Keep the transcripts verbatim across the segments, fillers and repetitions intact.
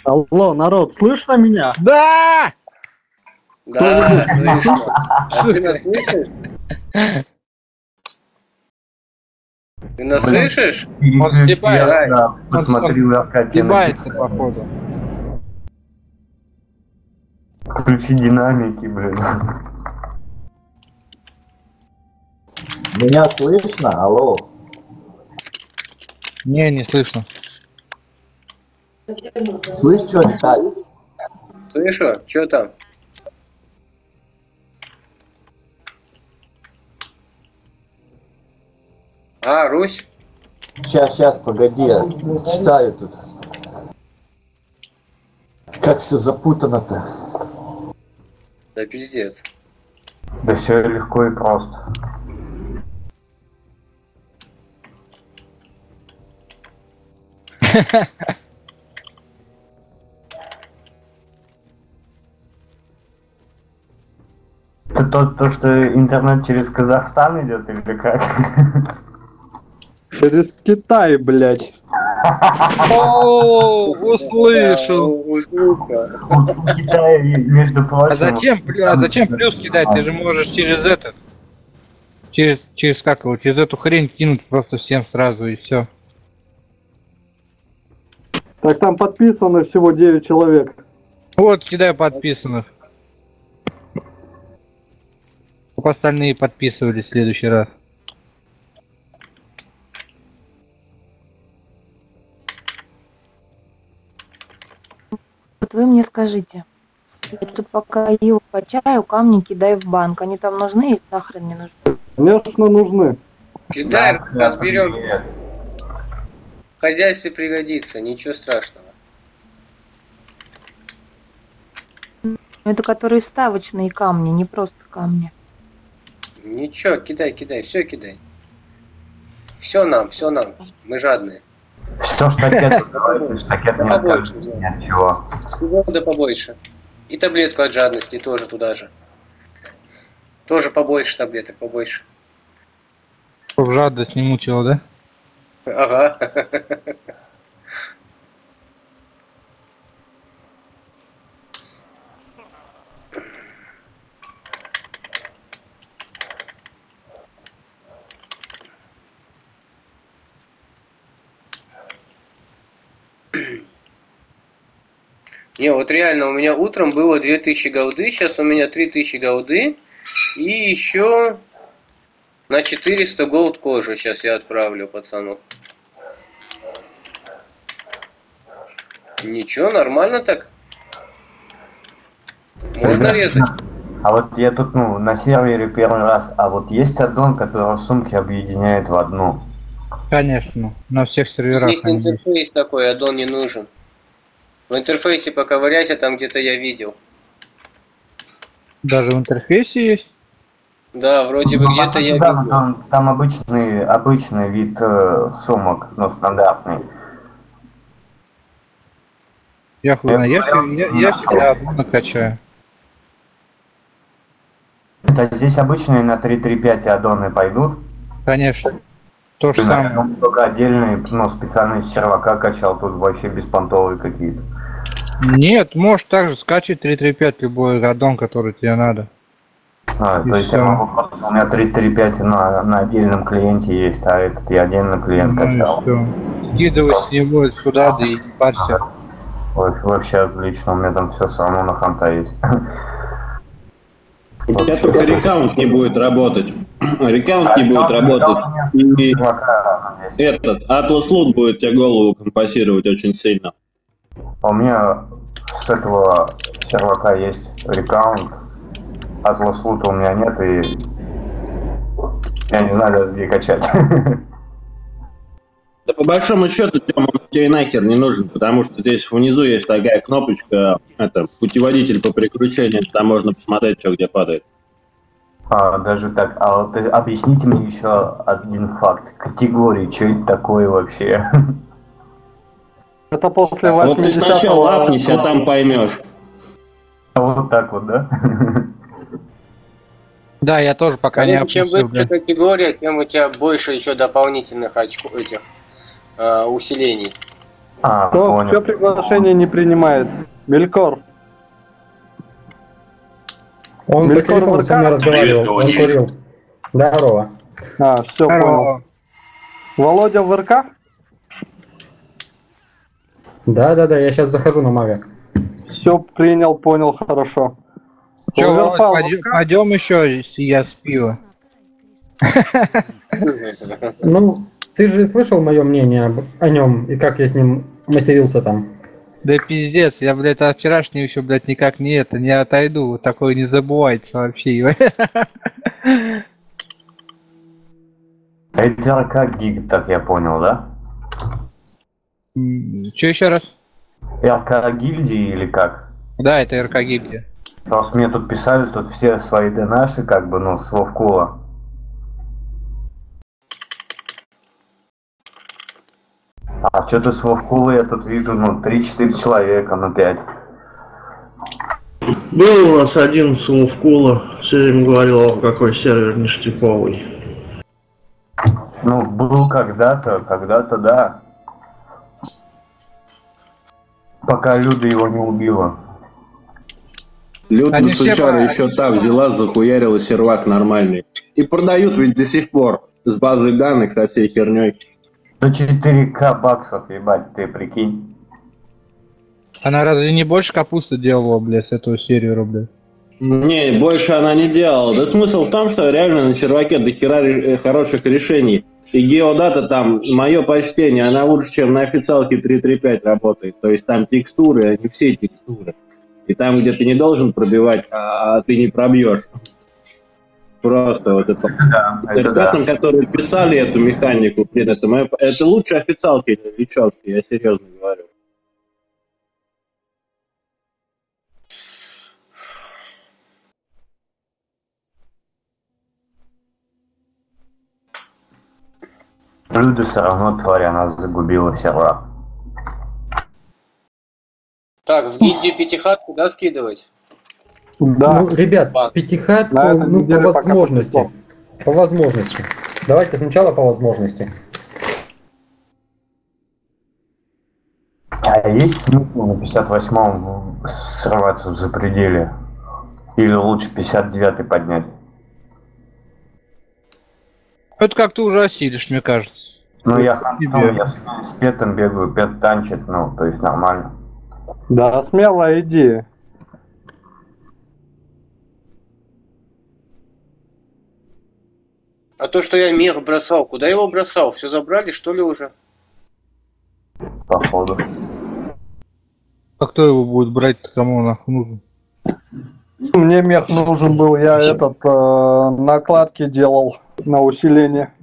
Алло, народ, слышно меня? Да! Да, слышно. А ты нас слышишь? Ты нас слышишь? Он стебается. Да, Он, посмотрю, он Аркадий стебается, написал. походу. Включи динамики, блин. Меня слышно? Алло. Не, не слышно. Слышь, что не так? Слышу, что там? А, Русь? Сейчас, сейчас, погоди, я читаю тут. Как все запутано-то. Да пиздец. Да все легко и просто. Это то, то, что интернет через Казахстан идет или как? Через Китай, блядь. О, услышал. Услышал. В Китае, между прочим... А зачем, плю- а зачем плюс кидать? Ты же можешь через этот, через, через как его, через эту хрень кинуть просто всем сразу и все. Так там подписано всего девять человек. Вот, кидай подписанных. Чтобы остальные подписывались в следующий раз. Вот вы мне скажите, я тут пока его качаю, камни кидай в банк. Они там нужны или нахрен не нужны? Конечно, нужны. Кидай, Да, разберем. привет. В хозяйстве пригодится, ничего страшного. Это которые вставочные камни, не просто камни. Ничего, кидай, кидай, все кидай. Все нам, все нам. Мы жадные. Все штакет, давай, штакет не Побольше, откажется да. ни от чего. Всего да побольше. И таблетку от жадности тоже туда же. Тоже побольше таблеток, побольше. Чтоб жадность не мучила, да? Ага. Не, вот реально, у меня утром было две тысячи голды, сейчас у меня три тысячи голды, и еще на четыреста голд кожи сейчас я отправлю пацану. Ничего, нормально так. Можно Ребята, резать. А вот я тут, ну, на сервере первый раз, а вот есть аддон, который сумки объединяет в одну. Конечно, на всех серверах. Есть они есть. интерфейс такой, аддон не нужен. В интерфейсе поковыряйся, там где-то я видел. Даже в интерфейсе есть? Да, вроде бы Ну, где-то я да, видел. там, там обычный, обычный вид э, сумок, ну, стандартный. Я хуй знаю, я, я, я всегда одну накачаю. Это здесь обычные на три три пять аддоны пойдут. Конечно. То же Да, самое. ну, только отдельные, ну, специально из сервака качал, тут вообще беспонтовые какие-то. Нет, можешь также скачать три три пять любой аддон, который тебе надо. А, И то есть всё. я могу просто, у меня три три пять на, на отдельном клиенте есть, а этот я отдельно клиент Ну и качал. все. Скидывай с него сюда, да и не парься. Ой, вообще отлично, у меня там все самое на ханта есть. У тебя только рекаунт не будет работать. Рекаунт не будет работать. И этот Atlas Loot будет тебе голову компенсировать очень сильно. У меня с этого сервака есть рекаунт, Atlas Loot у меня нет, и я не знаю даже где качать. Да по большому счету Тёма, он тебе нахер не нужен, потому что здесь внизу есть такая кнопочка, это путеводитель по приключениям, там можно посмотреть, что где падает. А, даже так, а вот э, объясните мне еще один факт. Категории, что это такое вообще? Это после Вот ты восьмидесятого... сначала апнись, а там поймешь. Вот так вот, да? Да, я тоже пока не Чем опустил, выше да. категория, тем у тебя больше еще дополнительных очков этих э, усилений. А, Кто, понял. кто приглашение не принимает? Мелькор. Он по Мелькор телефону со мной ВК? разговаривал, он курил. Здорово. А, все, понял. Володя в РК? Да-да-да, я сейчас захожу на мага. Все принял, понял, хорошо. Че, Оверфайл пойдем, ВК? пойдем еще, если я с пива. Ну, ты же слышал мое мнение об- о нем и как я с ним матерился там? Да пиздец, я, блядь, от вчерашнего еще, блядь, никак не это, не отойду. Вот такое не забывайте вообще. Это РК гиг, так я понял, да? Че еще раз? РК гильдии или как? Да, это РК гильдия. Просто мне тут писали, тут все свои ДНши, как бы, ну, с Вовкула. А что-то с Вовкула я тут вижу, ну, три-четыре человека, ну, пять. Был у нас один с Вовкула, все время говорил, какой сервер ништяковый. Ну, был когда-то, когда-то, да. Пока Люда его не убила. Люд Они на все сучара про- еще так взяла, захуярила сервак нормальный. И продают ведь до сих пор. С базой данных, со всей херней. За четыре ка баксов, ебать, ты прикинь. Она разве не больше капусты делала, блядь, с этого сервера, блядь? Не, больше она не делала. Да смысл в том, что реально на серваке до хера ре- хороших решений. И геодата там, мое почтение, она лучше, чем на официалке три три пять работает. То есть там текстуры, а не все текстуры. И там, где ты не должен пробивать, а, а ты не пробьешь. Просто вот это. Да, это да. Ребятам, которые писали эту механику, блин, это, моя- это лучше официалки новичковки, я серьезно говорю. Люда все равно, тварь, она загубила сервак. Так, в гильдию пятихатку, да, скидывать? Да. Ну, ребят, Ладно. пятихатку, На этой ну, по неделе пока возможности. потепло. По возможности. Давайте сначала по возможности. А есть смысл на пятьдесят восьмом срываться в запределе? Или лучше пятьдесят девятый поднять? Это как ты уже осилишь, мне кажется. Ну, я Тебе. хантом, я с, с Петом бегаю, Пет танчит, ну, то есть нормально. Да, смелая идея. А то, что я мех бросал, куда его бросал? Все забрали, что ли, уже? Походу. А кто его будет брать, кому он нахуй нужен? Мне мех нужен был, я этот э, накладки делал на усиление.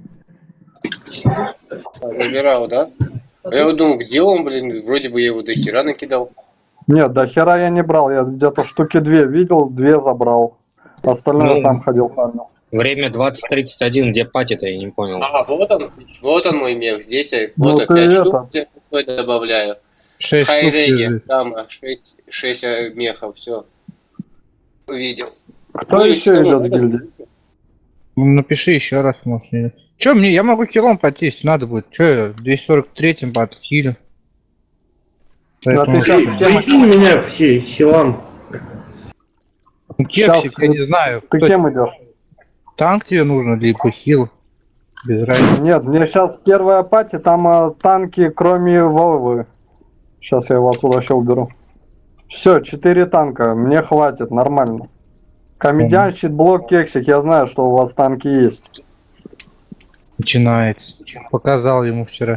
Забирал, да? А я вот думал, где он, блин, вроде бы я его до хера накидал. Нет, до хера я не брал, я где-то штуки две видел, две забрал. Остальное Ну, сам ходил фармил. Время двадцать тридцать один, где пати-то, я не понял. А, вот он, вот он мой мех, здесь я, Ну, вот ты опять это. штук я добавляю. Шесть штук Хайреги, лежит. там шесть, шесть мехов, все. Увидел. Кто Ну и еще что, идет ну, в гильдии? Ну, напиши еще раз, может, нет. Че мне, я могу хилом пойти, если надо будет. Че я, в двести сорок третьем подхилю. Поэтому... ты щас- Прикинь меня все, хилам. Ну, Кексик, я не знаю. Ты кто- кем идешь? Танк тебе нужно, либо хил. Без разницы. Нет, мне сейчас первая пати, там э, танки, кроме Вовы. Сейчас я его оттуда еще уберу. Все, четыре танка, мне хватит, нормально. Комедиан, щитблок, кексик, я знаю, что у вас танки есть. Начинается. Показал ему вчера.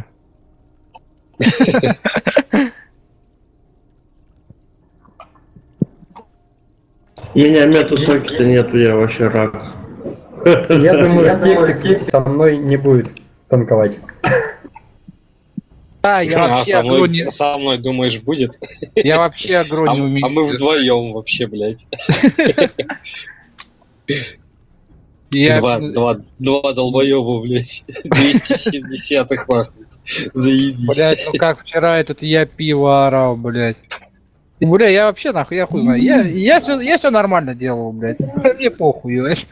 И у меня метасоки-то нету, я вообще рак. Я думаю, Кексик со мной не будет танковать. Да, я А вообще со агро мной, не... со мной, думаешь, будет? Я вообще агро А, не умею. а мы вдвоем вообще, блядь. Я... Два, два, два долбоеба, блядь. двести семидесятых, нахуй. Заебись. Блять, ну как вчера этот я пиво орал, блять. Бля, я вообще нахуй, я хуй знаю. Я, я, все, я все нормально делал, блять. Мне похуй, знаешь.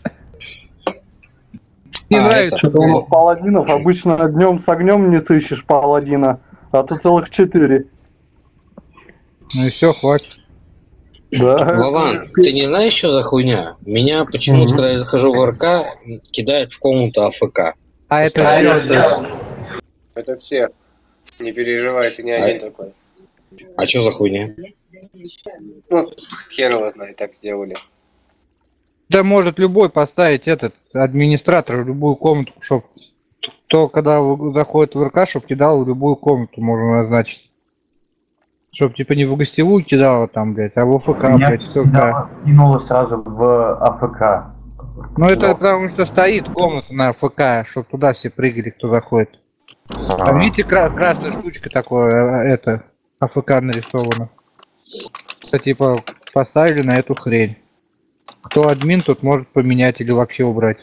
Не А, нравится. это- Что-то у нас паладинов, обычно днем с огнем не сыщешь паладина, А тут целых четыре. Ну и все, хватит. Да. Вован, ты не знаешь, что за хуйня? Меня почему-то, Мгм. когда я захожу в РК, кидает в комнату АФК. А это Постоянно. Это всех. Не переживай, ты не один такой. А что за хуйня? Ну, хер его знает, так сделали. Да может любой поставить этот администратор в любую комнату, чтоб кто когда в- заходит в РК, чтоб кидал в любую комнату, можно назначить. Чтоб типа не в гостевую кидало там, блядь, а в АФК, Меня блядь, все кидало- кинуло сразу в АФК. Ну это потому что стоит комната на АФК, чтоб туда все прыгали, кто заходит. Там видите, кра- красная штучка такое, э, это, АФК нарисовано. Это типа поставили на эту хрень. Кто админ, тот может поменять или вообще убрать.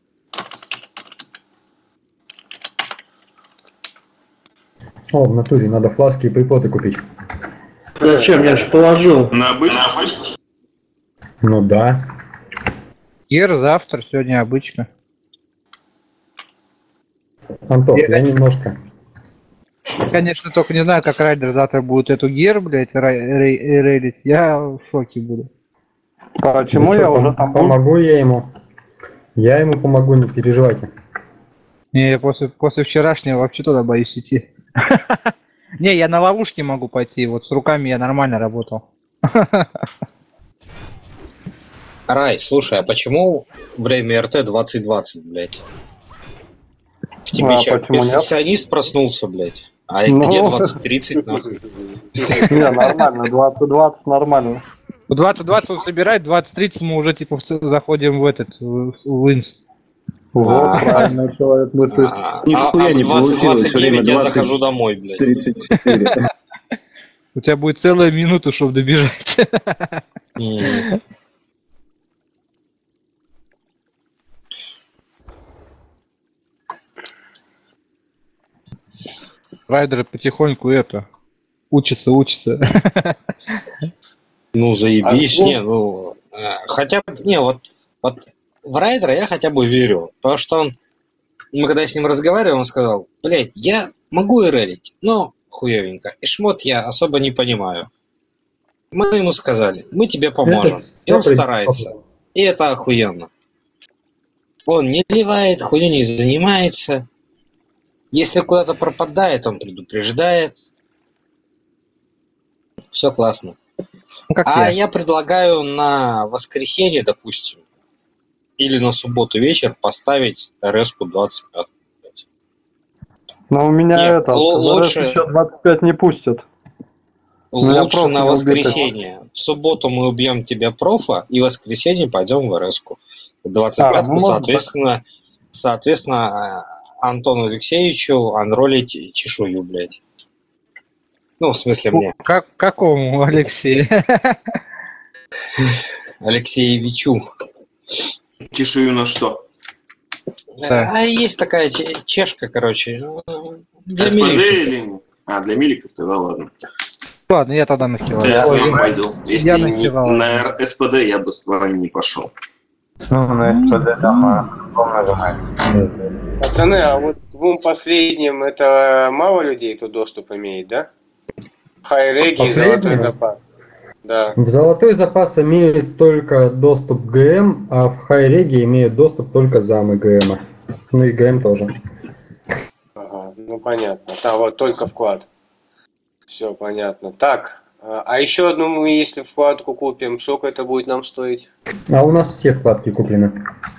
О, в натуре, надо фласки и припоты купить. Зачем? Я же положил. На обычно? Ну да. Гер завтра, сегодня обычно. Антох, я немножко. Конечно, только не знаю, как Райдер завтра будет эту гер, блядь, рей- рей- рейлить. Я в шоке буду. Почему Ну я чё, уже пом- там был? Помогу я ему. Я ему помогу, не переживайте. Не, я после, после вчерашнего вообще туда боюсь идти. Не, я на ловушке могу пойти, вот с руками я нормально работал. Рай, слушай, а почему время РТ двадцать двадцать, блядь? В тебе А чё, почему нет? перфекционист проснулся, блядь? А Ну. где двадцать тридцать, нахуй? Не, нормально, двадцать двадцать нормально. В двадцать двадцать он собирает, двадцать тридцать мы уже типа в ц- заходим в этот, в, в инст. Вот, А. правильно человек мыслит. А, Нихуя а в не получилось, двадцать двадцать девять я время захожу домой, блядь. тридцать четыре. У тебя будет целая минута, чтобы добежать. М. Райдеры потихоньку это учатся, учатся. Ну, заебись, А, ну- не, ну, э, хотя бы, не, вот, вот в Райдера я хотя бы верю, потому что он, мы когда с ним разговаривали, он сказал, блядь, я могу и релить, но хуевенько, и шмот я особо не понимаю. Мы ему сказали, мы тебе поможем, Это и он сто старается, и это охуенно. Он не ливает, хуйню не занимается, если куда-то пропадает, он предупреждает, все классно. Ну, как А я. я предлагаю на воскресенье, допустим, или на субботу вечер поставить РС-ку двадцать пять. Но у меня Нет, это, л- лучше- еще двадцать пять не пустят. Меня Лучше проф на не воскресенье. В субботу мы убьем тебя профа, и в воскресенье пойдем в РС-ку. двадцать пять, А, ну, может соответственно, соответственно, Антону Алексеевичу анролить чешую, блядь. Ну, в смысле мне. Как, какому, Алексей? Алексеевичу. Чешую на что? Да. А есть такая че- чешка, короче. ну, Для СПД милишек. или... А, для миликов тогда ладно. Ладно, я тогда нахилал. Я с Ой, вами пойду. Если я не- нахилал. на СПД я бы с вами не пошел. Ну, на СПД там а, дом нажимает. Пацаны, а вот двум последним это мало людей, кто доступ имеет, да? Хайреги и Золотой Последнему? запас. Да. В золотой запас имеет только доступ ГМ, а в хайреге имеют доступ только замы ГМ. Ну и ГМ тоже. Ага, ну понятно. Там вот только вклад. Все понятно. Так, а а еще одну мы, если вкладку купим, сколько это будет нам стоить? А у нас все вкладки куплены.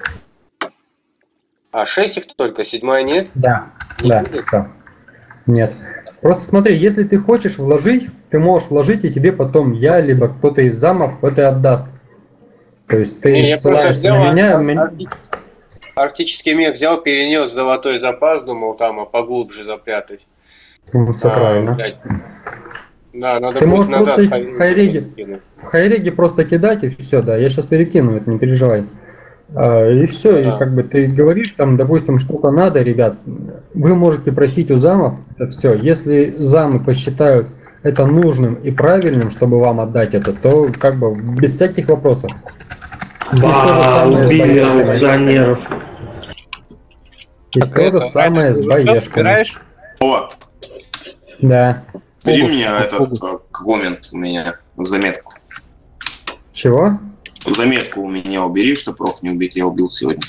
А, шесть их только, седьмая нет? Да. Не Да, будет? все. Нет. Просто смотри, если ты хочешь вложить, ты можешь вложить, и тебе потом я, либо кто-то из замов это отдаст. То есть ты Не, я просто ссылаешься взял на меня, ар- меня- арктический, арктический мех взял, перенес в золотой запас, думал там а поглубже запрятать. Ну, все А, правильно. блядь. Да, надо Ты будет можешь назад просто ходить, в хайреге, кинуть. в хайреге просто кидать и все, да, я сейчас перекину, это не переживай. А, и все, и Да. как бы ты говоришь, там, допустим, что-то надо, ребят, вы можете просить у замов, это все. Если замы посчитают это нужным и правильным, чтобы вам отдать это, то как бы без всяких вопросов. И то же Ба, самое с убили боешками. аукционеров. И то же самое с Что, боешками. собираешь? О, Да. Бери Фугус, мне этот фугус. э, коммент у меня в заметку. Чего? В заметку у меня убери, что проф не убить, я убил сегодня.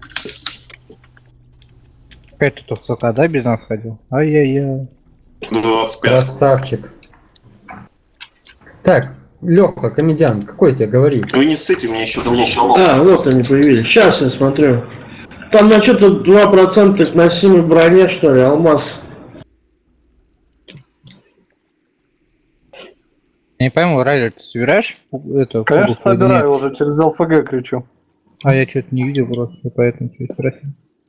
Опять ты тут столько, да, без нас ходил? Ай-яй-яй. двадцать пять. Красавчик. Так, Леха, комедиан, какой тебе говори? Вы не ссыте, у меня еще лог. А, вот они появились. Сейчас я смотрю. Там на что-то два процента к носимой броне, что ли, алмаз. Я не пойму, Райлер, ты собираешь фу- это? Конечно, фугус или собираю, нет? уже через ЛФГ кричу. А я что-то не видел просто, поэтому чуть спросил.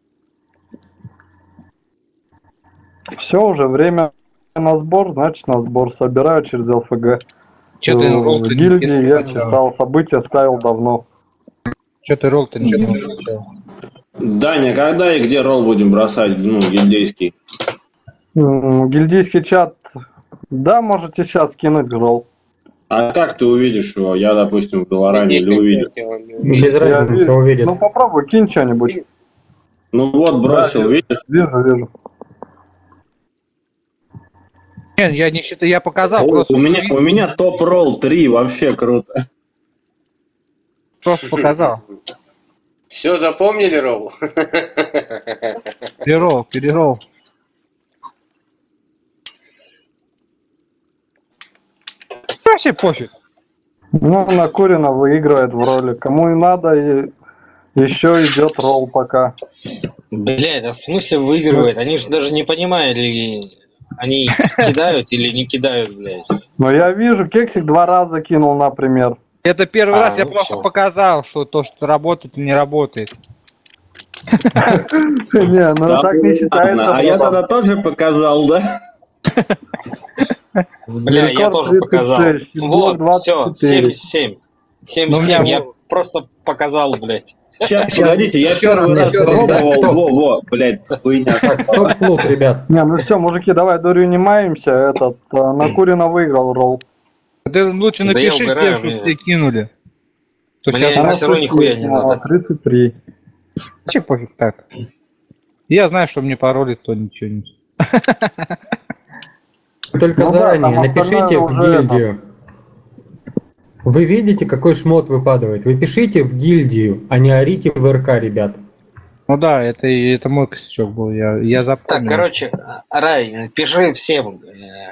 Все, уже время на сбор, значит на сбор. Собираю через ЛФГ. Чё ты В ролл-то не гильдии кинул я сначала? читал, события ставил давно. Чё ты ролл-то не кинул сначала? Даня, когда и где ролл будем бросать, ну, гильдейский? М, Гильдийский чат. Да, можете сейчас кинуть ролл. А как ты увидишь его? Я, допустим, в Белоране не увидел. Без Я разницы, вижу. увидит. Ну попробуй, кинь что-нибудь. Ну вот, бросил, Да, видишь? Вижу, вижу. Нет, я не считаю, я показал, О, просто у меня, у меня топ-ролл три, вообще круто. просто показал. Все запомнили, Ролл? Перерол, перерол. Вообще пофиг. Ну, Накурина выигрывает в роли. Кому и надо, и еще идет ролл пока. Блядь, а в смысле выигрывает? Они же даже не понимали, они кидают или не кидают, блядь. Но я вижу, Кексик два раза кинул, например. Это первый А, раз я ну просто всё. показал, что то, что работает, не работает. Не, ну Да так не считается. ладно, а я братан. тогда тоже показал, да? Бля, я Рекорд тоже тридцать показал. шесть, Вот, блок все, двадцать четыре. семьдесят семь. семьдесят семь, Ну, у меня я просто показал, блядь. Сейчас, погодите, я первый Нет, раз стоп, ребят, пробовал. стоп. Во, во, блядь, хуйня. Так, стоп, слух, ребят. Не, ну все, мужики, давай дурью не маемся. Этот э, Накурина выиграл ролл. Ты лучше Да я напиши, угораю, что мне- все кинули. То Мне сейчас всё равно нихуя не надо. тридцать три. вообще пофиг так. Я знаю, что мне пароли, то ничего не. Только Ну да, заранее там напишите остальное в уже гильдию. Вы видите, какой шмот выпадает? Вы пишите в гильдию, а не орите в РК, ребят. Ну да, это, и- это мой косячок был, я, я запомнил. Так, короче, Рай, пиши всем, э,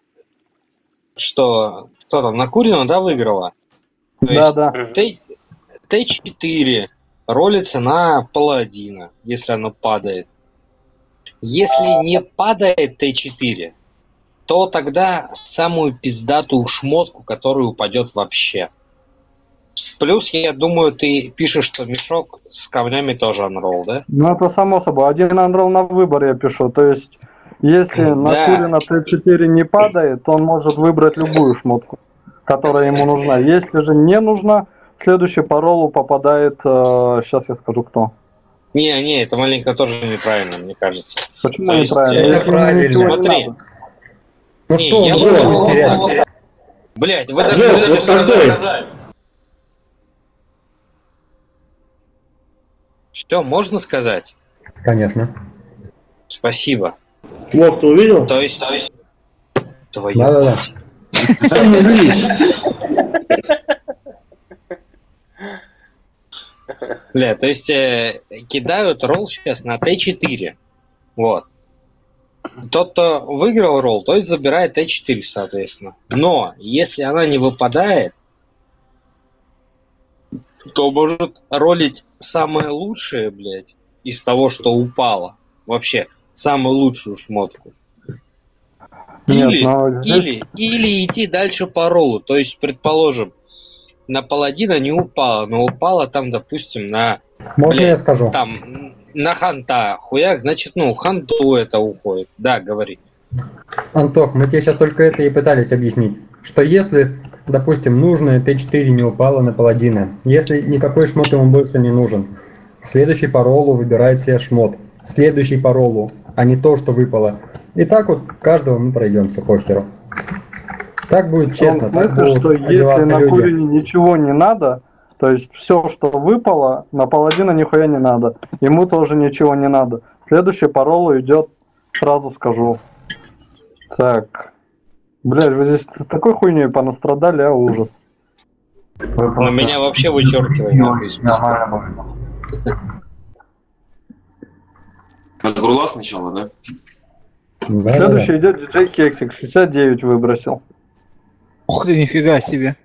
что кто там, Накурина, да, выиграла? То Да, есть да. Т- Т4 ролится на паладина, если оно падает. Если не падает Т4, то тогда самую пиздатую шмотку, которая упадет вообще. Плюс, я думаю, ты пишешь, что мешок с камнями тоже анролл, да? Ну это само собой. Один анролл на выбор я пишу. То есть, если Накурина Т четыре не падает, то он может выбрать любую шмотку, которая ему нужна. Если же не нужна, следующий по роллу попадает, э, сейчас я скажу кто. Не, не, это маленько тоже неправильно, мне кажется. Почему То есть, неправильно? э, Если ему правильно. ничего не Смотри. надо. Ну Не, что, я он думаю, ролл вот- теряет. Блять, вы даже Жек, даете вот сказать. какой? Все, можно сказать? Конечно. Спасибо. Вот, ты увидел? То есть... Твою Да-да-да. Бля, то есть э, кидают ролл сейчас на Т четыре. Вот. Тот, кто выиграл ролл, то есть забирает Т четыре, соответственно. Но если она не выпадает, то может ролить самое лучшее, блядь, из того, что упало. Вообще, самую лучшую шмотку. Нет, Или, но здесь- или, или идти дальше по роллу. То есть, предположим, на паладина не упало, но упало там, допустим, на... Можно блядь, я скажу? Там, на ханта хуяк, значит, ну, ханту это уходит. Да, говори. Антох, мы тебе сейчас только это и пытались объяснить. Что если, допустим, нужное Т четыре не упало на паладина, если никакой шмот ему больше не нужен, следующий по роллу выбирает себе шмот. Следующий по роллу, а не то, что выпало. И так вот каждого мы пройдемся по херу. Так будет честно, В том так смысле, будут что если одеваться на люди. Курине ничего не надо, то есть все, что выпало, на паладина нихуя не надо. Ему тоже ничего не надо. Следующий по роллу идет, сразу скажу. Так. Блядь, вы здесь с такой хуйней понастрадали, а ужас. Но меня вообще вычеркивай нахуй из списка. Отгрула сначала, да? Да, Следующий да, идет диджей Кексик, шестьдесят девять выбросил. Ух ты, нифига себе.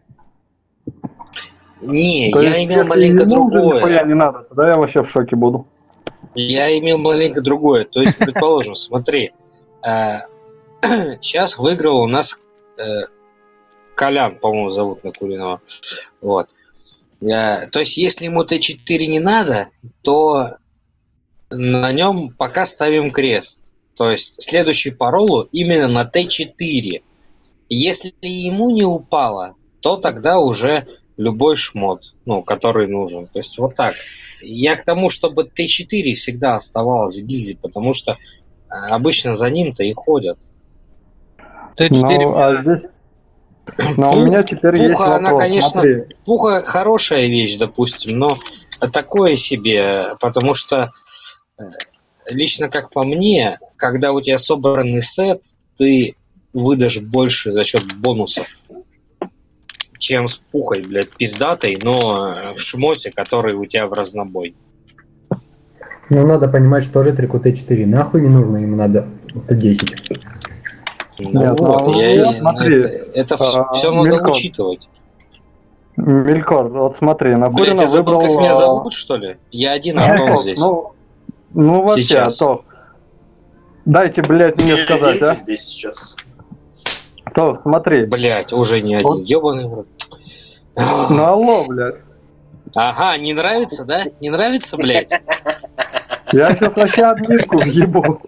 Не, То я есть, имел если маленько ему уже нихуя другое. не надо, тогда я вообще в шоке буду. Я имел маленько другое. То есть, предположим, смотри, сейчас выиграл у нас э, Колян, по-моему, зовут Накуренного. Вот. Э, то есть, если ему Т четыре не надо, то на нем пока ставим крест. То есть, следующий по роллу именно на Т четыре. Если ему не упало, то тогда уже любой шмот, ну, который нужен. То есть, вот так. Я к тому, чтобы Т четыре всегда оставалось в гильдии, потому что э, обычно за ним-то и ходят. Т четыре. Ну, а здесь... Но у меня теперь Пуха, есть вопрос. она, конечно, Смотри. пуха хорошая вещь, допустим, но такое себе, потому что э, лично как по мне, когда у тебя собранный сет, ты выдашь больше за счет бонусов, чем с пухой, блядь, пиздатой, но в шмоте, который у тебя в разнобой. Ну, надо понимать, что ретрику Т четыре нахуй не нужно, ему надо Т десять. Ну Нет, вот, ну, я, вот смотри, это, это а, все надо Мелькор. учитывать. Мелькор, вот смотри, Блядь, Накурина ты забыл, выбрал... как меня а, зовут, что ли? Я один Мелькор, Антон здесь. ну, ну вообще, Сейчас. то... Дайте, блядь, мне Не сказать, один а? ты здесь сейчас. То, смотри. Блять, уже не один. Вот. Ёбаный в рот. Ну алло, блядь. Ага, не нравится, да? Не нравится, блядь? Я сейчас вообще админку въебу.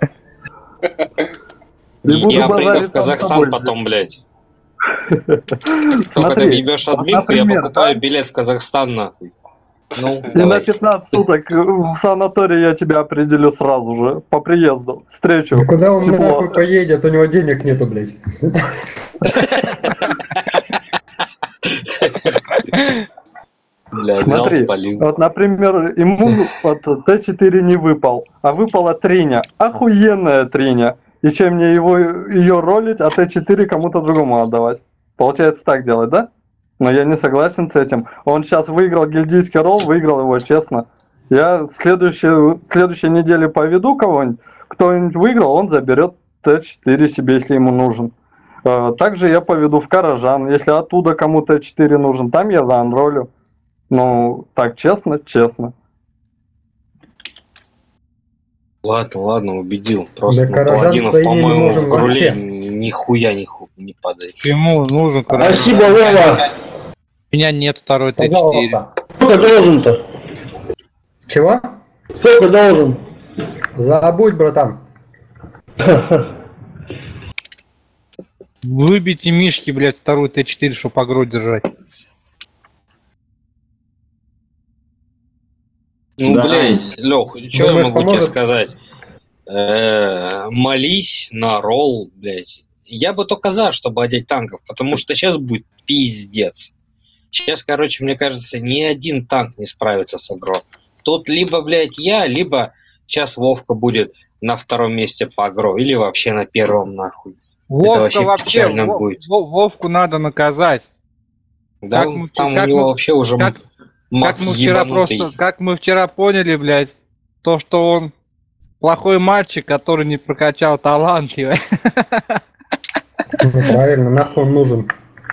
И буду Я приду базарить в там с Казахстан тобой, потом, блядь. Только когда Смотри, въебешь вот, админку, я например, покупаю да? билет в Казахстан, нахуй. Ну, И на давай. пятнадцать суток в санаторий я тебя определю сразу же, по приезду. Встречу. Ну, куда он Тепло. нахуй поедет, у него денег нету, блядь. Блядь, зал Смотри, спалил. вот, например, ему вот Т четыре не выпал, а выпала Триня. Охуенная Триня. И чем мне его, ее ролить, а Т четыре кому-то другому отдавать. Получается так делать, да? Но я не согласен с этим. Он сейчас выиграл гильдийский ролл, выиграл его честно. Я следующей, следующей неделе поведу кого-нибудь, кто-нибудь выиграл, он заберет Т четыре себе, если ему нужен. Также я поведу в Каражан, если оттуда кому Т четыре нужен, там я заанролю. Ну, так честно, честно. Ладно, ладно, убедил. Просто Да, на Каражан паладинов, своими не по-моему, можем в Груле вообще. нихуя не, ху- не падает. Чему нужен? Спасибо, Вова. У меня нет второй Т четыре. Пожалуйста. Сколько должен-то? Чего? Сколько должен? Забудь, братан. Выбейте Мишки, блядь, второй Т четыре, чтобы агро держать. Ну, Да. блядь, Лёх, что я Думаешь, могу тебе поможет? сказать? Э, Молись на ролл, блядь. Я бы только за, чтобы одеть танков, потому что сейчас будет пиздец. Сейчас, короче, мне кажется, ни один танк не справится с агро. Тут либо, блядь, я, либо сейчас Вовка будет на втором месте по агро, или вообще на первом, нахуй. Вовка вообще вообще, печально Вов- будет. Вов- Вовку надо наказать. Да, Как мы- там как у него мы- вообще уже как- мах Как мы вчера ебанутый. просто, как мы вчера поняли, блядь, то, что он плохой мальчик, который не прокачал талант, ебать. Ну, правильно, нахуй он нужен.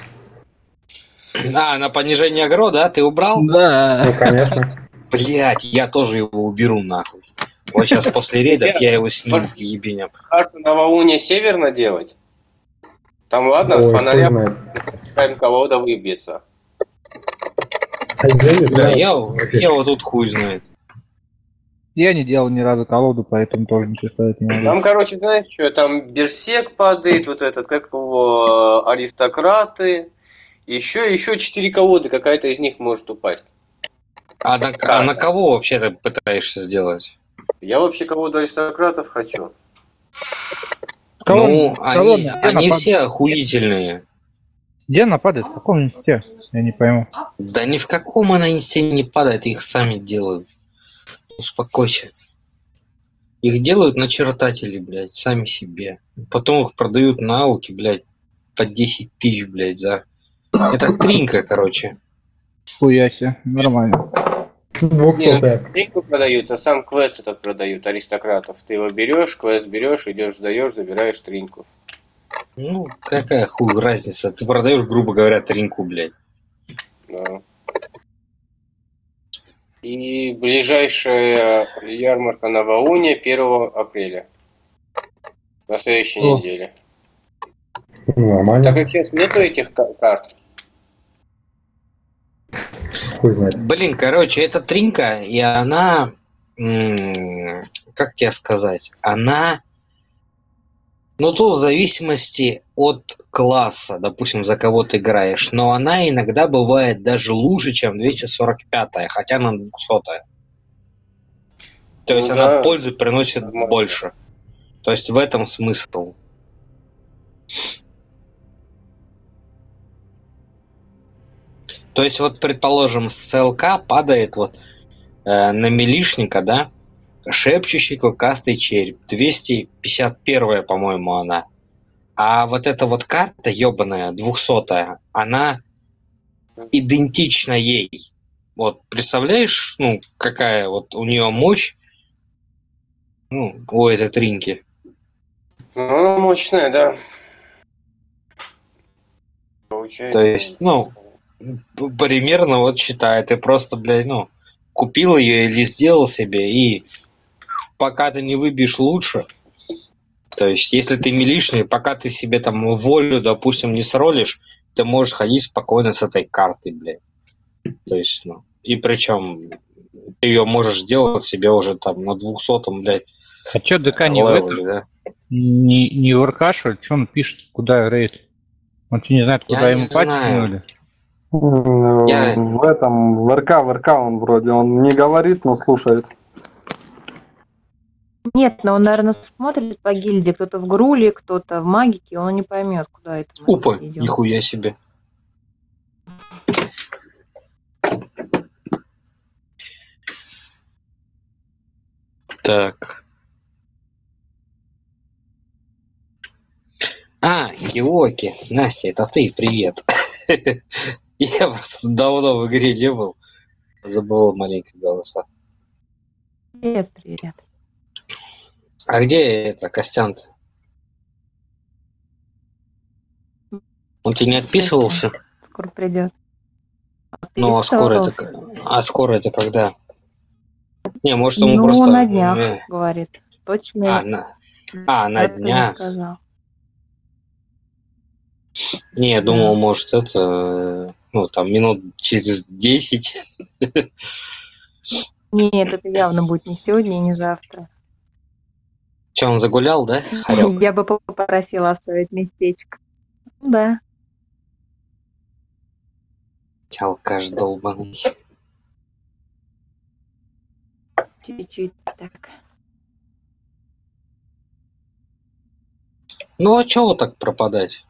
А, на понижение агро, да? Ты убрал? Ну, Да. конечно. Блять, я тоже его уберу, нахуй. Вот сейчас после рейдов я его с ним ебеням. Карту на Вауне северно делать? Там ладно, Ой, с хуй фонаря знает. кого-то выбьется. А я не Да, знаю. я, я вот тут хуй знает. Я не делал ни разу колоду, поэтому тоже ничего сказать не могу. Там, короче, знаешь что, там Берсек падает, вот этот, как его, аристократы. Еще, еще четыре колоды, какая-то из них может упасть. А на, а на кого вообще ты пытаешься сделать? Я вообще колоду аристократов хочу. Кого- ну, кого- они, где они напад- все охуительные. Где она падает? В каком месте? Я не пойму. Да ни в каком она инсте не падает, их сами делают. Успокойся. Их делают начертатели, блядь, сами себе. Потом их продают на ауке, блядь, по десять тысяч, блядь, за... Это тринка, короче. Хуя себе, нормально. Двухсотая. Тринку продают, а сам квест этот продают, аристократов. Ты его берешь, квест берешь, идешь, сдаешь, забираешь тринку. Ну, какая хуй разница? Ты продаешь, грубо говоря, тринку, блядь. Да. И ближайшая ярмарка на Вауне первого апреля. На следующей О. неделе. Нормально. Так как сейчас нету этих ка- карт. Хуй знает. Блин, короче, это тринка, и она... м, Как тебе сказать? Она... Ну, тут в зависимости от класса, допустим, за кого ты играешь. Но она иногда бывает даже лучше, чем двести сорок пятая, хотя она двухсотая. То есть Ну она да. пользы приносит Нормально. больше. То есть в этом смысл. То есть вот, предположим, с ЛК падает вот э, на милишника, да, шепчущий клыкастый череп. двести пятьдесят первая, по-моему, она. А вот эта вот карта ебаная, двухсотая, она идентична ей. Вот, представляешь, ну, какая вот у нее мощь, ну, у этой тринки. Ну, она мощная, да. Получается. То есть, ну, п- примерно вот считай, ты просто, блядь, ну, купил ее или сделал себе, и пока ты не выбьешь лучше, то есть, если ты милишный, пока ты себе там волю, допустим, не сролишь, ты можешь ходить спокойно с этой картой, блядь. То есть, ну, и причем ты ее можешь сделать себе уже там на двухсотом, блядь, А чё ДК не в этом? левеле, да? Не, не в РК, что ли? Чё он пишет? Куда рейд? Он что, не знает, куда Я ему не пати знаю. кинули? М, Я- В этом, в РК, в РК он вроде, он не говорит, но слушает. Нет, но он, наверное, смотрит по гильдии. Кто-то в Груле, кто-то в Магике. Он не поймет, куда это мы Опа, идем. нихуя себе. Так. А, Киоки. Настя, это ты, привет. Я просто давно в игре не был. Забыл маленько голоса. Привет, привет. А где это, Костян-то? Он тебе не отписывался? Скоро придет. Ну, а скоро это... Отписывался. к- А скоро это когда? Не, может, ему Ну, просто... на днях, э, говорит. Точно. А, на... а, на это не днях. сказал. Не, я Да. думал, может, это... э, Ну, там, минут через десять. Нет, это явно будет не сегодня и не завтра. Че, он загулял, да, Харек? Я бы попросила оставить местечко. Ну да. Алкаш долбаный. Чуть-чуть так. Ну, а чего так пропадать?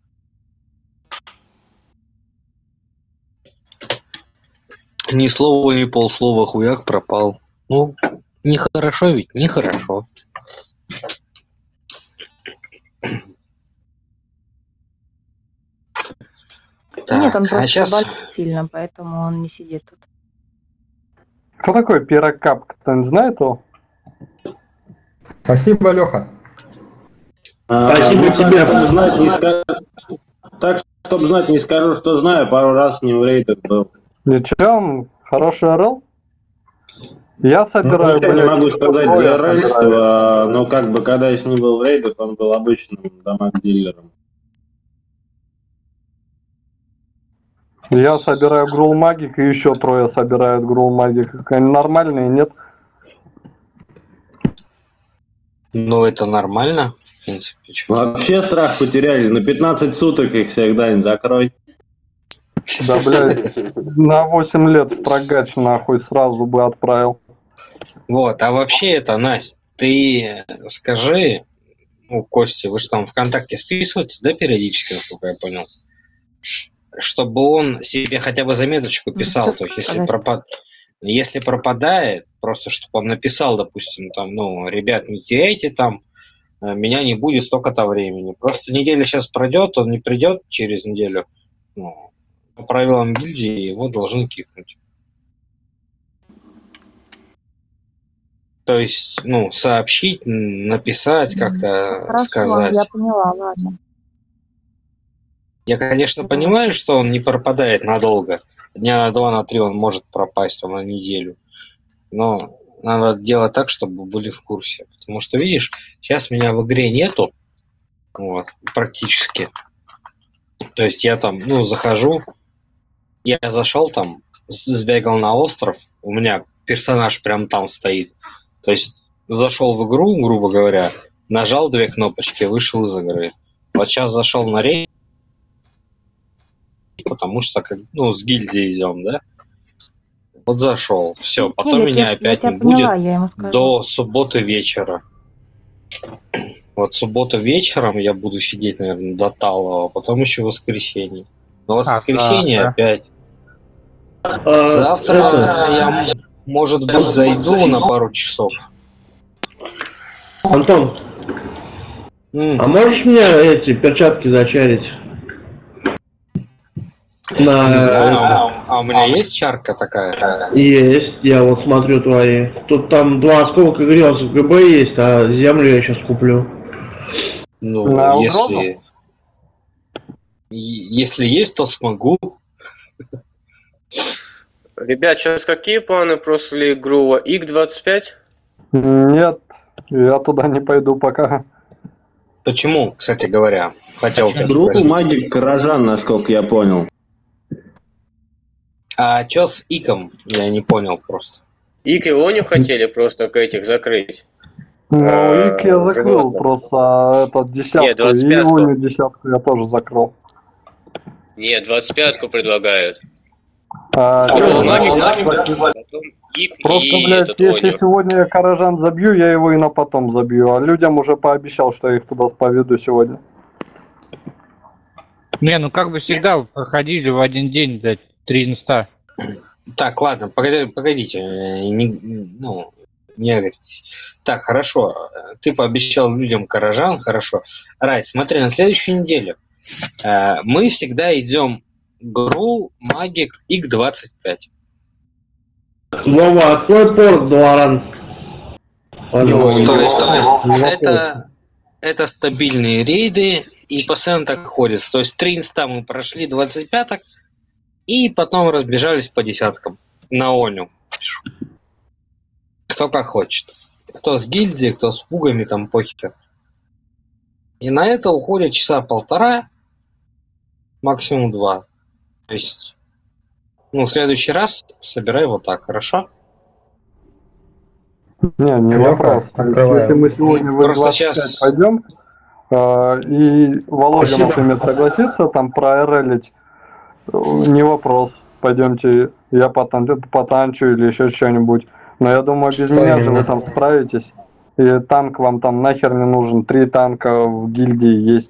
Ни слова, ни полслова, хуяк пропал. Ну, нехорошо ведь, нехорошо. Нет, он Так, а просто сейчас... болеет сильно, поэтому он не сидит тут. Кто такой Пирокап? Кто-нибудь знает его? Спасибо, Леха. А, Спасибо ну, так, тебе. чтобы знать, не ска- так, чтобы знать, не скажу, что знаю, пару раз с ним в рейдах был. И чё, он хороший РЛ? Я собираю, Ну, я не блядь, могу сказать что за я собираю. рельство, но как бы, когда я с ним был в рейдах, он был обычным дамаг-дилером. Я собираю Грул Магик, и еще трое собирают Грул Магик. Они нормальные, нет? Ну, это нормально, в принципе. чё. Вообще страх потеряли, на пятнадцать суток их всегда не закрой. Да, блядь, на восемь лет в трогач нахуй сразу бы отправил. Вот, а вообще это, Настя, ты скажи, ну, Косте, вы же там ВКонтакте списываетесь, да, периодически, насколько я понял? Чтобы он себе хотя бы заметочку Ну, писал, что то есть если сказать? пропад... Если пропадает, просто чтобы он написал, допустим, там, ну, ребят, не теряйте там, э, меня не будет столько-то времени. Просто неделя сейчас пройдет, он не придет через неделю. Ну, по правилам гильдии его должны кикнуть. То есть, ну, сообщить, написать, как-то Хорошо, сказать. я поняла, ладно. Я, конечно, понимаю, что он не пропадает надолго. Дня на два, на три он может пропасть, там, на неделю. Но надо делать так, чтобы были в курсе. Потому что, видишь, сейчас меня в игре нету. Вот, практически. То есть я там, ну, захожу. Я зашел там, сбегал на остров. У меня персонаж прям там стоит. То есть зашел в игру, грубо говоря, нажал две кнопочки, вышел из игры. Вот сейчас зашел на рейд, потому что, как, ну, с гильдией идем, да? Вот зашел, все, потом я меня тебя- я опять тебя не поняла, будет я ему скажу. до субботы вечера. Вот субботу вечером я буду сидеть, наверное, до талого, потом еще воскресенье. Но воскресенье завтра? опять. А, Завтра это, я, может быть, зайду на пару часов. Антон, М. а можешь мне эти перчатки зачарить? На... Не знаю, а у меня есть чарка такая? Есть, я вот смотрю твои. Тут там два осколка грез в ГБ есть, а землю я сейчас куплю. Ну, На если... Е- Если есть, то смогу. Ребят, сейчас какие планы после игру? ик двадцать пять? Нет, я туда не пойду пока. Почему, кстати говоря? Хотел тебя Группу спросить. Магик Каражан, насколько я понял. А чё с Иком? Я не понял просто. ик и Оню хотели просто к этих закрыть. Ну, А, ик я закрыл животных. просто, а этот десятку, Нет, двадцать и пятку. Ионю десятку я тоже закрыл. Нет, двадцать пятку предлагают. А, Сначала чё, Магик, ну, потом ик просто, и блядь, этот если Оню. сегодня я Каражан забью, я его и на потом забью. А людям уже пообещал, что я их туда поведу сегодня. Не, ну как бы всегда вы проходили в один день, блядь, три инста. Так, ладно, погоди- погодите. э, не- ну, не агритесь. Так, хорошо. Ты пообещал людям Каражан, хорошо. Рай, смотри, на следующую неделю э, мы всегда идем ГРУ Магик ик двадцать пять. Вова, открой порт, Дуаран. Ну, то есть это, это стабильные рейды, и постоянно так ходится. То есть три инста мы прошли, двадцать пяток, и потом разбежались по десяткам на Оню. Кто как хочет. Кто с гильдией, кто с пугами, там похер. И на это уходит часа полтора, максимум два. То есть, ну, в следующий раз собирай вот так, хорошо? Не, не Лёха, вопрос. То есть, открываю. если мы сегодня в Просто двадцать пять щас- пойдем, э, и Володя, Спасибо. например, согласится там проэрелить, э, не вопрос. Пойдемте, я потан- потанчу или еще что-нибудь. Но я думаю, без Что меня же именно? вы там справитесь. И танк вам там нахер не нужен. Три танка в гильдии есть.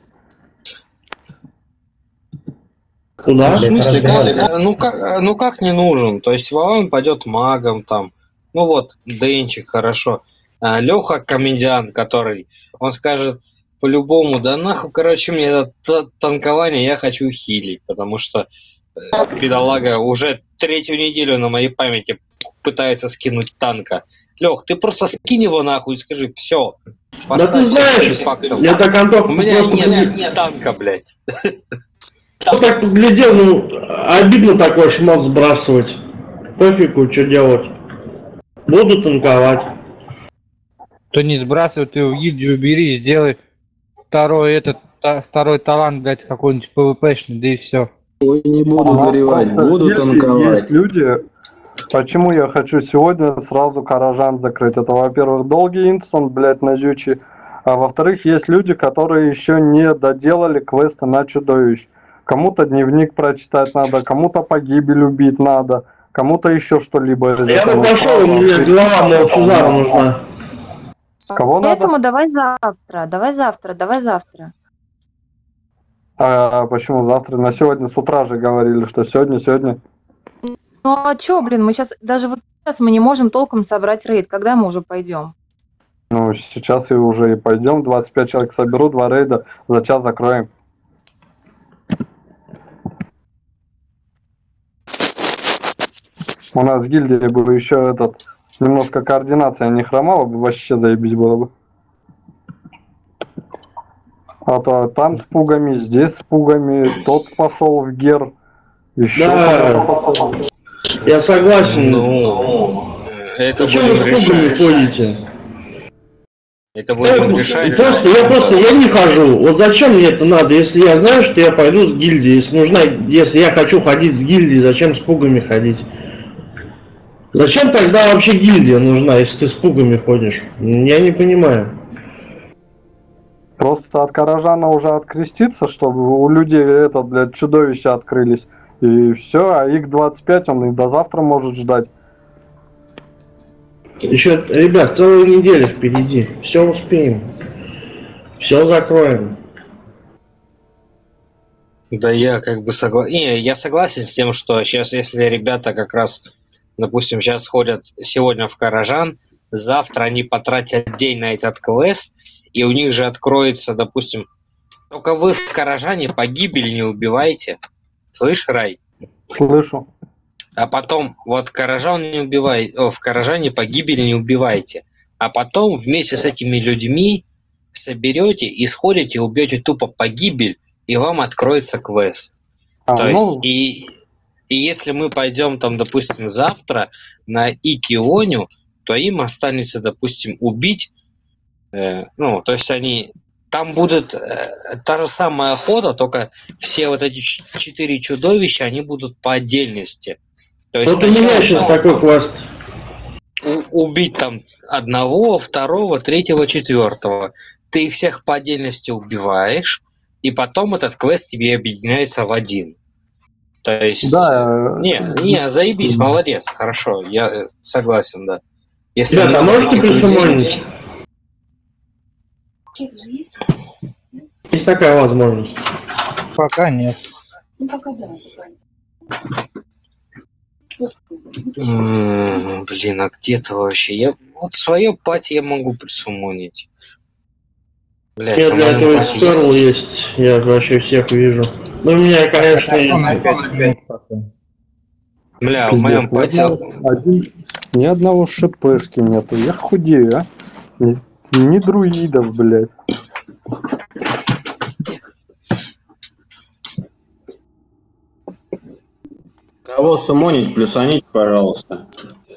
Куда? В смысле, Это как, разговаривать. ну, как, ну как не нужен? То есть Вован пойдет магом там. Ну вот, Денчик, хорошо. А, Леха комедиант, который, он скажет по-любому, да нахуй, короче, мне это та- танкование, я хочу хилить, потому что э, бедолага уже третью неделю на моей памяти пытается скинуть танка. Лех, ты просто скинь его нахуй и скажи, все, Да ты поставь всех знаешь, перед фактом. я так, Антон, У меня просто нет танка, блядь. Я так поглядел, ну, обидно такой шмот сбрасывать. Пофигу, что делать. Буду танковать. То не сбрасывай, ты в гильдию бери, сделай второй этот, та- второй талант, блядь, какой-нибудь пвпшный, да и все. Ой, не буду У нас горевать, просто в буду гильдии танковать. Есть люди, почему я хочу сегодня сразу Каражан закрыть. Это, во-первых, долгий инстант, блядь, на Зючи. А во-вторых, есть люди, которые еще не доделали квесты на чудовищ. Кому-то дневник прочитать надо, кому-то погибель убить надо, кому-то еще что-либо. из Я этого. бы пошел, мне голова Молчазара нужна. Кого надо? Поэтому давай завтра, давай завтра, давай завтра. А почему завтра? На сегодня с утра же говорили, что сегодня, сегодня. Ну а чё, блин, мы сейчас даже вот сейчас мы не можем толком собрать рейд. Когда мы уже пойдем? Ну, сейчас и уже и пойдем. двадцать пять человек соберу, два рейда, за час закроем. У нас в гильдии бы еще этот, немножко координация не хромала бы, вообще заебись было бы. А то там с пугами, здесь с пугами, тот пошел в гер, еще Да, пошел. я согласен. Ну, это Зачем будем вы с пугами решать. ходите? Это будем Я, решать. просто, я просто я не хожу. Вот зачем мне это надо, если я знаю, что я пойду с гильдии, если нужна, если я хочу ходить с гильдией, зачем с пугами ходить? Зачем тогда вообще гильдия нужна, если ты с пугами ходишь? Я не понимаю. Просто от Каражана уже откреститься, чтобы у людей это, блядь, чудовища открылись. И все, а икс двадцать пять он и до завтра может ждать. Еще, ребят, целая неделя впереди. Все успеем. Все закроем. Да я как бы согласен. Не, я согласен с тем, что сейчас, если ребята как раз, допустим, сейчас ходят сегодня в Каражан, завтра они потратят день на этот квест, и у них же откроется, допустим, только вы в Каражане погибель не убиваете. Слышь, Рай? Слышу. А потом, вот Каражан не убивай, о, в Каражане погибель не убивайте. А потом вместе с этими людьми соберете и сходите, убьете тупо погибель, и вам откроется квест. А, То ну... есть, и, и если мы пойдем там, допустим, завтра на Икионю, то им останется, допустим, убить, э, ну, то есть они... Там будет э, та же самая охота, только все вот эти четыре чудовища, они будут по отдельности. То есть Вот у меня сейчас там, такой квест. у, убить там одного, второго, третьего, четвертого. Ты их всех по отдельности убиваешь, и потом этот квест тебе объединяется в один. То есть... Да. Не, не, заебись, молодец, хорошо, я согласен, да. Если Ребята, много можете таких людей- присумонить? Есть такая возможность. Пока нет. Ну, пока да. М, Блин, а где-то вообще? Я вот свое пати я могу присумонить. Блять, Нет, а в для моем этого пати Перл есть. есть. Я вообще всех вижу. Ну, у меня, конечно, Он есть. опять минут пока. Бля, в моем Пиздец, пати... ни одного- один- ни одного шипешки нету. Я худею, а? Ни, ни друидов, блядь. Кого сумонить, плюсанить, пожалуйста.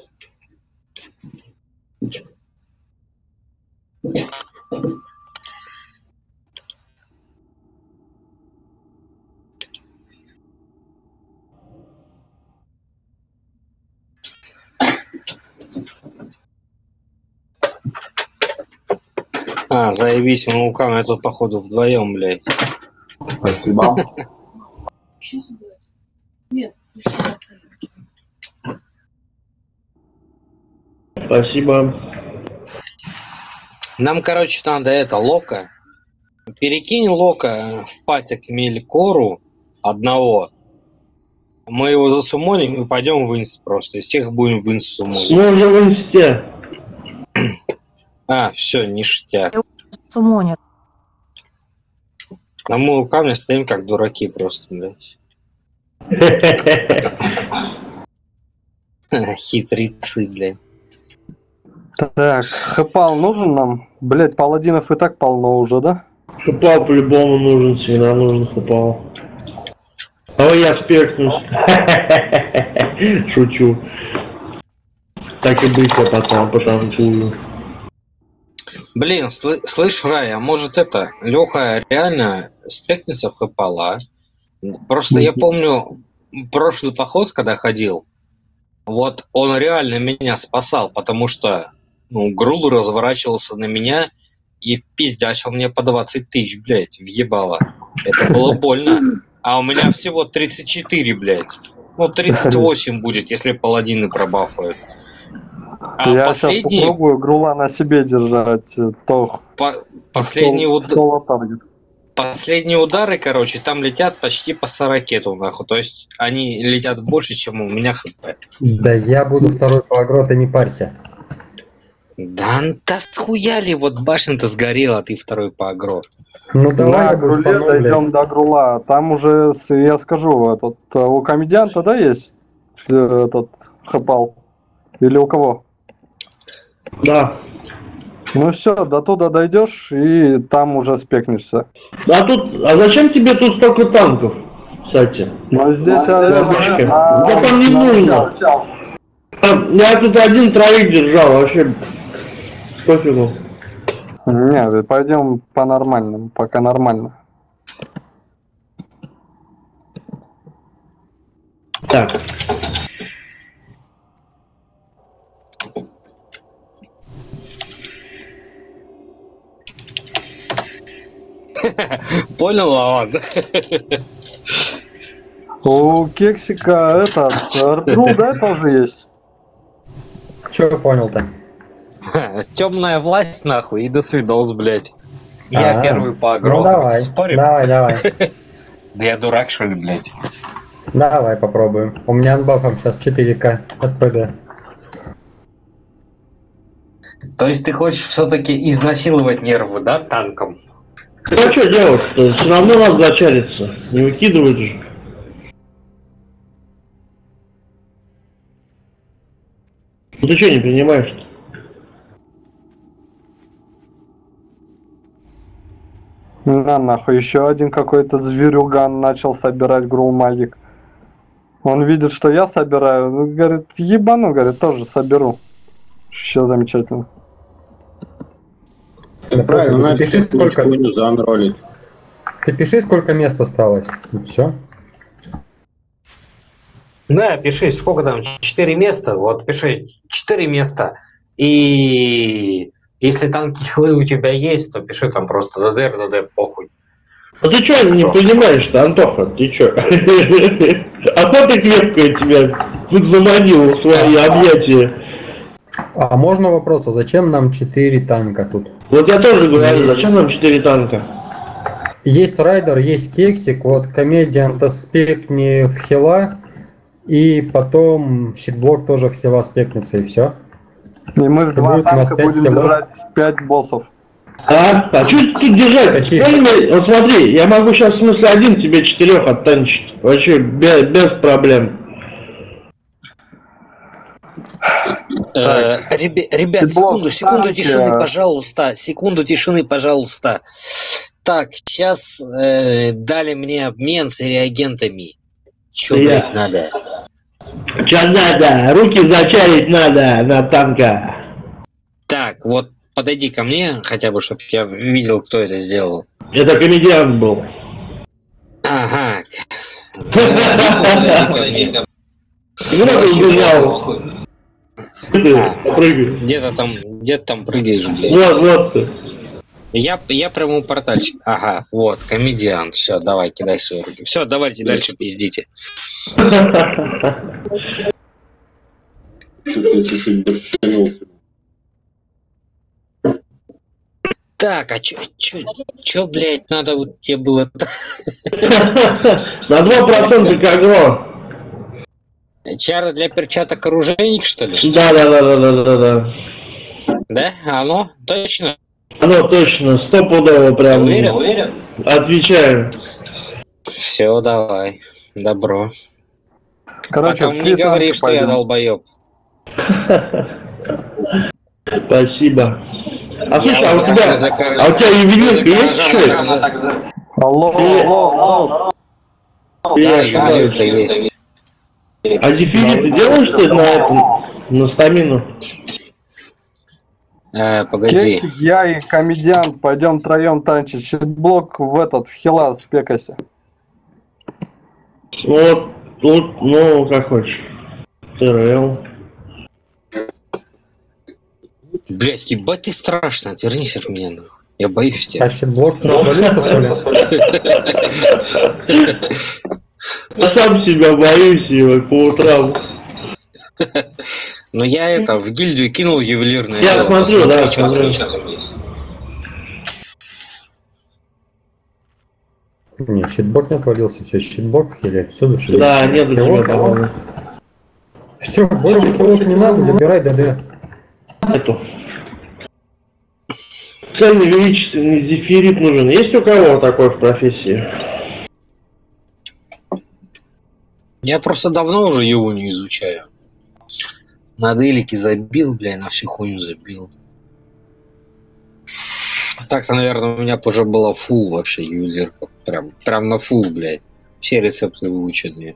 А, заебись, мы у Кама тут походу вдвоем, блядь. Спасибо. Сейчас убрать. Нет. Спасибо. Нам, короче, надо это, Лока. Перекинь Лока в пати к Мелькору одного. Мы его засумоним и пойдем в инст просто. И всех будем в инст сумонить. Мы уже в инсте. А, все, ништяк. Сумонят. А мы у камня стоим как дураки просто, блядь. Хитрецы, блядь. Так, хэпал нужен нам? Блять, паладинов и так полно уже, да? Хупал по-любому нужен, всегда нужен хупал. А я спекнусь. Шучу. Так и быть, я потом потанцую. Блин, сл- слышь, Рай, а может это, Леха реально спекнется в хэпала? Просто я помню прошлый поход, когда ходил, вот он реально меня спасал, потому что ну, Грул разворачивался на меня и пиздячил мне по двадцать тысяч, блядь, въебало. Это было больно. А у меня всего тридцать четыре, блядь. Ну, тридцать восемь будет, если паладины пробафают. А Я последний, сейчас попробую Грула на себе держать. э, То по- последний, сол- уд- соло таргет. Последние удары, короче, там летят почти по сорокету, нахуй. То есть они летят больше, чем у меня хп. Да я буду второй по агро, ты не парься. Да, да схуяли, вот башня-то сгорела, а ты второй по агро. Ну давай На я буду Груле второй, дойдем блядь. до Грула. Там уже, с- я скажу, этот, э, у комедианта, да, есть э, этот хэпал? Или у кого? Да. Ну все, до туда дойдешь и там уже спекнешься. А тут, а зачем тебе тут столько танков, кстати? Но здесь... Бабочка. а, Да там не на- нужно. Там- Я тут один троих держал, вообще пофигу. Не, пойдем по нормальному, пока нормально. Так. Понял, Лаван? У Кексика этот, Артрул, да, тоже есть? Че понял-то? Темная власть, нахуй, и до свидос, блядь. Я А, первый по Ну агро. давай, Спорим? давай, давай. Да я дурак, что ли, блядь? Давай попробуем. У меня анбафом сейчас четыре ка СПД. То есть ты хочешь все-таки изнасиловать нервы, да, танком? Ну а что делать-то? Все равно надо зачариться. Не выкидывать же. Ну ты что не принимаешь-то? На, нахуй, еще один какой-то зверюган начал собирать Грул Магик. Он видит, что я собираю, ну, говорит, ебану, говорит, тоже соберу. Еще замечательно. Да Правильно, просто надо пиши, сколько, хуйню заанролить. ты пиши, сколько мест осталось. И все. Да, пиши, сколько там, четыре места, вот пиши четыре места, и если танки хилы у тебя есть, то пиши там просто ДДР, ДД, похуй. А ты что не понимаешь-то, Антоха, ты что? А кто ты крепкая тебя тут заманил в свои объятия? А можно вопрос, а зачем нам четыре танка тут? Вот я тоже говорю, зачем нам четыре танка? Есть райдер, есть кексик, вот комедианта спекни в хила, и потом щитблок тоже в хила спекнется, и все. И мы с два Будет у нас танка пять будем хилов. держать пять боссов. А? А что тут держать? Какие? Правильно? Вот смотри, я могу сейчас в смысле один тебе четырех оттанчить. Вообще без, без проблем. Э, ребя- Ребят, Фитблок, секунду, секунду танки. тишины, пожалуйста. Секунду тишины, пожалуйста. Так, сейчас дали мне обмен с реагентами. Че, Я- блядь, надо? Что надо? Руки зачарить надо на танка. Так, вот подойди ко мне, хотя бы, чтобы я видел, кто это сделал. Это комедиант был. Ага. Ну, подойди ко мне. Ну, надо убежал. Ты, А. попрыгай. Где-то там, где-то там прыгаешь, блядь. Вот, вот ты. Я, я прямо у портальчик. Ага, вот, комедиант. Все, давай, кидай свои руки. Все, давайте дальше пиздите. Так, а чё, чё, чё, блядь, надо вот тебе было... На два процента к агро. Чары для перчаток оружейник, что ли? Да, да, да, да, да, да, да. Да? Оно? Точно? Оно точно, стопудово прям. Уверен? Уверен? Отвечаю. Все, давай. Добро. Короче, Потом в не три говори, танка что я пойдем. долбоеб. Спасибо. А слушай, а у уже тебя, как закор- а у тебя ювелирка есть, закоржал, что как ли? за- Алло, алло, алло. Да, Я ювелирка знаю. есть. А диффизи ты делаешь что на этом? На стамину? Э, погоди. Кексик, я и комедиант пойдем троем танчить. Щитблок в этот, в хила спекайся. Ну вот, тут, ну, как хочешь. ТРЛ. Блять, ебать ты страшно, отвернись от меня, нахуй. Я боюсь тебя. А щитблок не отвалился, что ли? Я сам себя боюсь его по утрам. Но я это, в гильдию кинул ювелирное Я дело, смотрю, посмотри, да, что там. смотрю. Не, щитборг не отвалился, все щитборг или отсюда. Да, нет у него, по-моему. Все, больше хилов не надо, добирай ДД. Эту. Цельный величественный зефирит нужен. Есть у кого такой в профессии? Я просто давно уже его не изучаю. На делике забил, бля, на всю хуйню забил. Так-то, наверное, у меня бы уже была фул вообще ювелирка. Прям, прям на фул, блядь. Все рецепты выученные.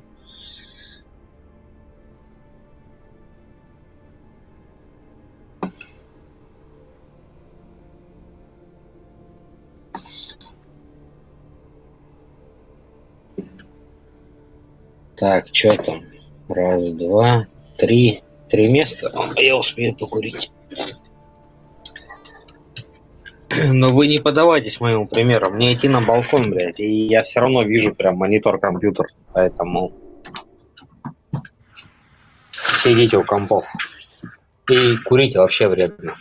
Так, что там? Раз, два, три. Три места. Я успею покурить. Но вы не подавайтесь моему примеру. Мне идти на балкон, блядь, и я все равно вижу прям монитор-компьютер. Поэтому сидите у компов. И курите вообще вредно.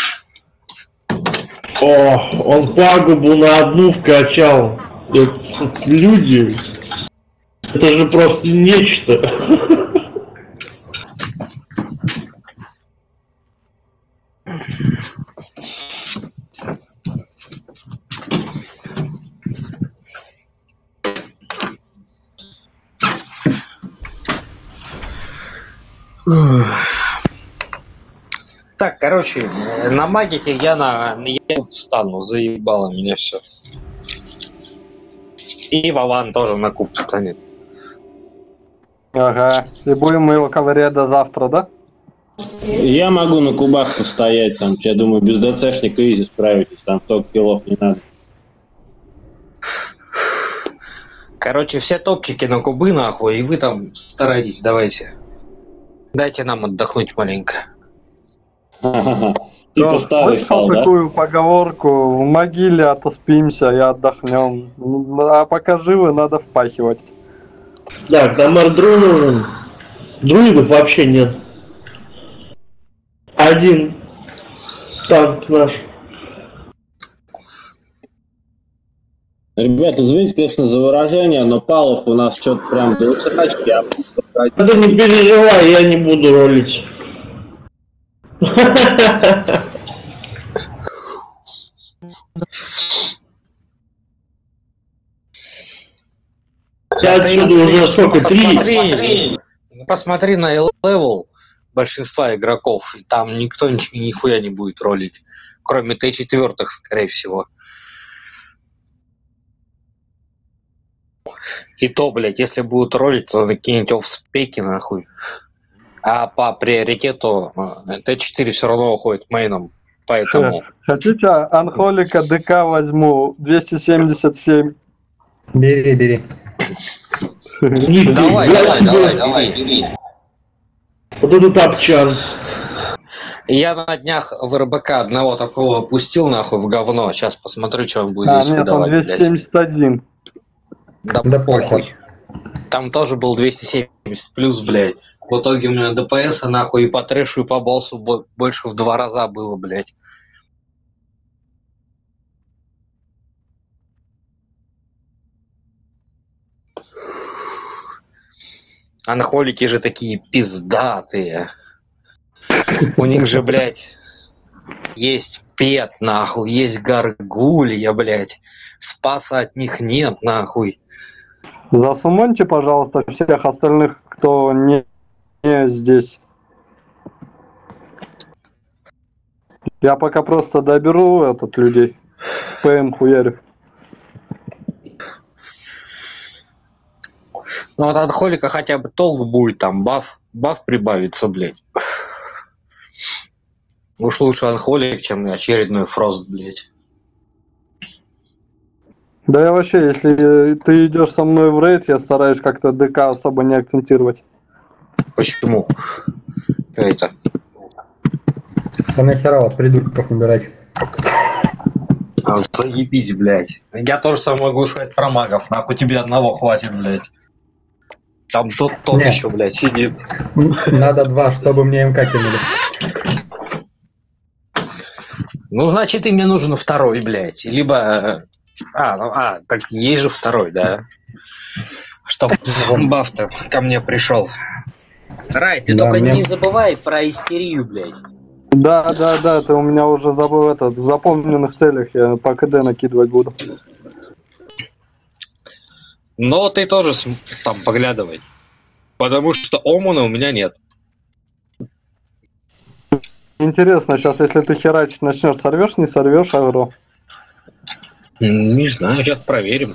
О, он пагубу на одну вкачал. Это люди. Это же просто нечто. Так, короче, на магике я на я встану, заебало меня все. И Вован тоже на куб встанет. Ага, и будем мы его ковырять до завтра, да? Я могу на кубах постоять, там, я думаю, без ДЦшника изи справитесь, там столько киллов не надо. Короче, все топчики на кубы, нахуй, и вы там старайтесь, давайте. Дайте нам отдохнуть маленько. Типа старый стал, да? Такую поговорку: в могиле отоспимся и отдохнем. А пока живы, надо впахивать. Так, там ардру нужен. Друидов вообще нет. Один танк наш. Ребята, извините, конечно, за выражение, но палов у нас что-то прям до высоточки. А... Да не переживай, я не буду ролить. Я отсюда уже сколько? Три? Посмотри, посмотри на левел большинства игроков, и там никто ничего, нихуя не будет ролить, кроме Т четыре, скорее всего. И то, блядь, если будут ролить, то накинуть офспеки, нахуй. А по приоритету Т четыре все равно уходит мейном, поэтому... Хотите анхолика ДК возьму, двести семьдесят семь. Бери, бери. Давай, давай, давай, давай, бери. Вот это топчан. Я на днях в РБК одного такого пустил, нахуй, в говно. Сейчас посмотрю, что он будет А, здесь нет, выдавать, он двести семьдесят один. Да, да похуй. Там тоже был двести семьдесят плюс, блядь. В итоге у меня ДПС, нахуй, и по трэшу, и по боссу больше в два раза было, блядь. Анхолики же такие пиздатые. У них же, блядь, есть пет, нахуй, есть горгулья, блядь. Спаса от них нет, нахуй. Засумоньте, пожалуйста, всех остальных, кто не, не здесь. Я пока просто доберу этот людей. ПМ хуярю. Ну вот от холика хотя бы толк будет, там баф, баф прибавится, блядь. Уж лучше анхолик, чем очередной фрост, блядь. Да я вообще, если ты идешь со мной в рейд, я стараюсь как-то ДК особо не акцентировать. Почему? Это. Да нахера вас придурков набирать? А, заебись, блядь. Я тоже сам могу сказать про магов. Нахуй тебе одного хватит, блядь. Там тот тот еще, блядь, сидит. Надо два, чтобы мне МК кинули. Ну, значит, и мне нужен второй, блядь. Либо А, ну, а, так есть же второй, да. Чтоб баф-то ко мне пришел. Рай, ты Да, только мне- не забывай про истерию, блядь. Да, да, да, ты у меня уже забыл этот, в запомненных целях я по КД накидывать буду. Но ты тоже см- там поглядывай. Потому что омуна у меня нет. Интересно, сейчас если ты херачить начнешь, сорвешь, не сорвешь агро? М, Не знаю, сейчас проверим.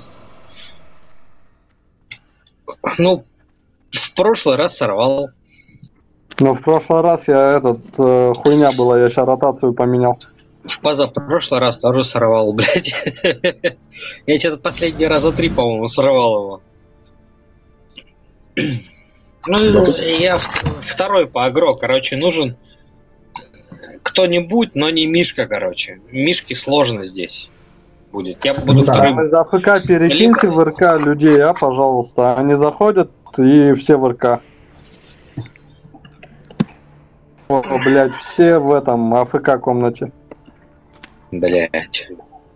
Ну, в прошлый раз сорвал. Но в прошлый раз я этот, э, хуйня была, я сейчас ротацию поменял. В позапрошлый раз тоже сорвал, блядь. Я что-то последний раза три, по-моему, сорвал его. Ну, я в- второй по агро, короче, нужен кто-нибудь, но не Мишка, короче. Мишке сложно здесь будет. Я буду Да, вторым. из АФК перекиньте в РК людей, а, пожалуйста. Они заходят и все в РК. О, блядь, все в этом АФК комнате. Блядь.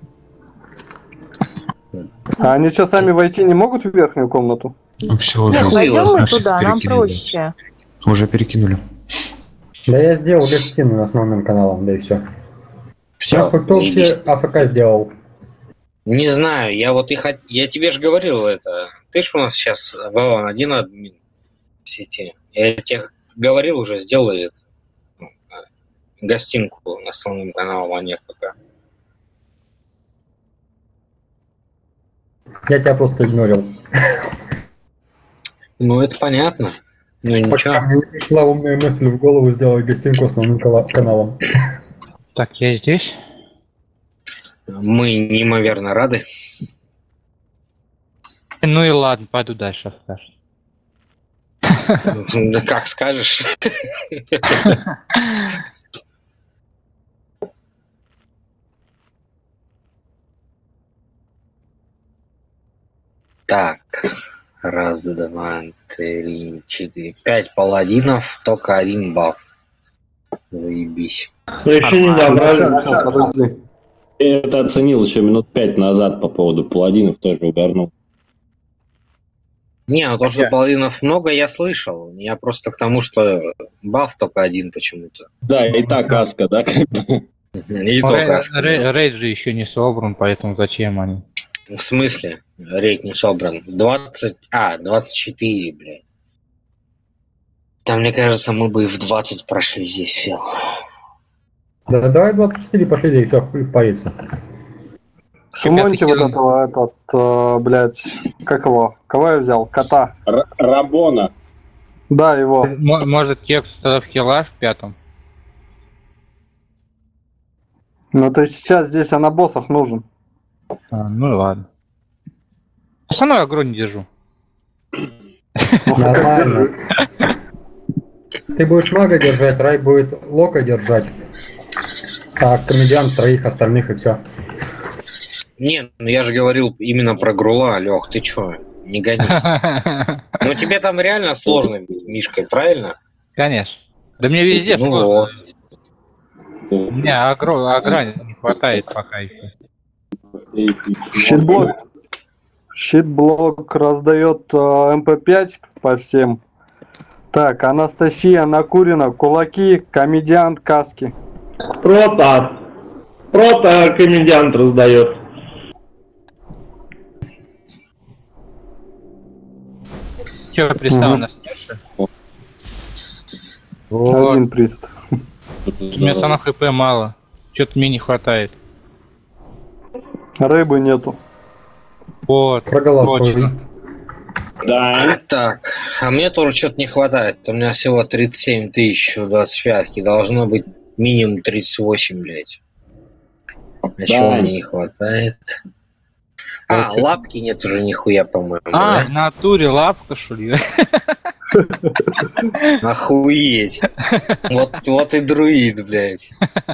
А они что, сами войти не могут в верхнюю комнату? Все, уже, Нет, пойдем мы все туда, нам перекинули. проще. Уже перекинули. Да я сделал гостиную основным каналом, да и все. Всё, Я АФК все заебись. АФК сделал. Не знаю, я вот и хот... я тебе же говорил это. Ты ж у нас сейчас Вован один админ в сети. Я тебе говорил уже, сделай это. Ну, гостинку основным каналом, а не АФК. Я тебя просто игнорил. Ну это понятно. Ну ничего. Пока мне не пришла умная мысль в голову сделать гостинку основным кала- каналом. Так, я здесь. Мы неимоверно рады. Ну и ладно, пойду дальше, скажешь. Да как скажешь. Так, раз, два, три, четыре, пять паладинов, только один баф. Заебись. Ну еще не добрали. Сейчас, подожди. Я это оценил еще минут пять назад по поводу паладинов, тоже угорнул. Не, ну то, что паладинов много, я слышал. Я просто к тому, что баф только один почему-то. Да, и так каска, да? И Ну, то рей- каска. рей- Рейд же еще не собран, поэтому зачем они? В смысле? Рейд не собран. двадцать... А, двадцать четыре, блядь. Там, мне кажется, мы бы и в двадцать прошли здесь все. Да давай двадцать четыре пошли, да и все, хуй париться. Шимоньте вот этого, этот, э, блядь, как его? Кого я взял? Кота. Р- Рабона. Да, его. М- Может, текст тогда в хилаш в пятом? Ну ты сейчас здесь, а на боссах нужен. А, ну и ладно. Со мной агро не держу. Нормально. Ты будешь мага держать, Рай будет лока держать. А комедиант троих остальных и все. Не, ну я же говорил именно про Грула, Лех, ты чё? Не гони. Ну тебе там реально сложно бить Мишкой, правильно? Конечно. Да мне везде Ну сложно. вот. У меня агро, агра не хватает пока еще. Щитблок. Щитблок раздает э, эм пэ пять по всем. Так, Анастасия Накурина, кулаки, комедиант, каски. Прото. Прото комедиант раздает. Че, пристал Мгм. на снеше? Вот. Один прист. У меня там на хп мало. Че-то мне не хватает. Рыбы нету. Вот. Проголосуй. точно. Да. Так, а мне тоже что-то не хватает. У меня всего тридцать семь тысяч в двадцать пятке. Должно быть минимум тридцать восемь, блядь. А чего мне не хватает? А, лапки нет уже нихуя, по-моему. А, да? в натуре лапка, что ли? Охуеть. Вот, вот и друид, блядь.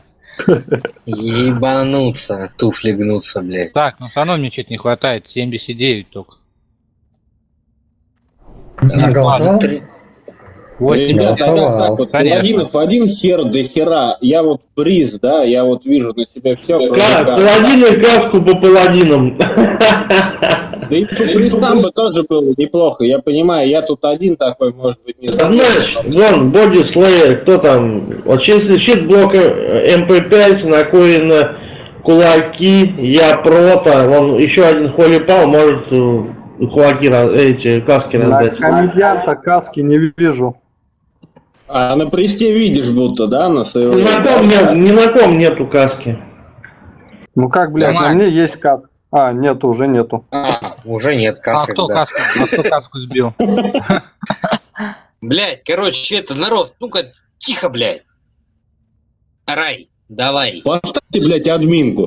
Ебануться, туфли гнутся, блядь. Так, ну все равно мне что-то не хватает. семьдесят девять только. Наголосовал? Три- Ребята, а как так вот? Паладинов один хер до хера. Я вот приз, да, я вот вижу на себя все. Как? Паладины каску по паладинам. Да и по призам бы тоже было неплохо. Я понимаю, я тут один такой, может быть, не знаю. Знаешь, вон, боди слеер, кто там? Вот если щит блока эм пэ пять, накоено кулаки, я прота, вон еще один холипал может кулаки, эти каски раздать. На комедианта каски не вижу. А на престе видишь будто, да, на своего? Ни на ком, нет, ни на ком нету каски. Ну как, блядь, на мне есть каска. А, нету, уже нету. А, уже нет каски. А кто да. каску, а кто каску сбил? Блядь, короче, это, народ, ну-ка, тихо, блядь. Рай, давай. Поставьте, блядь, админку.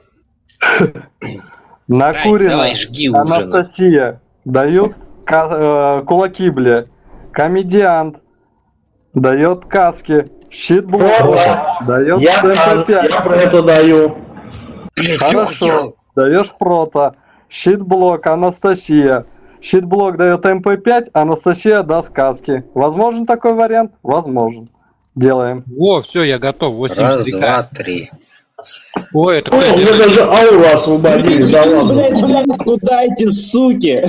Накурено. давай, жги ужин. Анастасия. Дают ка- э, кулаки, блядь. Комедиант. Дает каски. Щитблок. Дает Я, эм пэ пять. я про это даю. Хорошо. Даешь прота. Щитблок Анастасия. Щитблок дает эм пэ пять, Анастасия даст каски. Возможен такой вариант? Возможен. Делаем. О, все, я готов. восемь Раз, стрика. два, три. Ой, это Ой, кто мне делает? даже ауру освободили, да ладно. Блядь, блядь, кудайте, суки.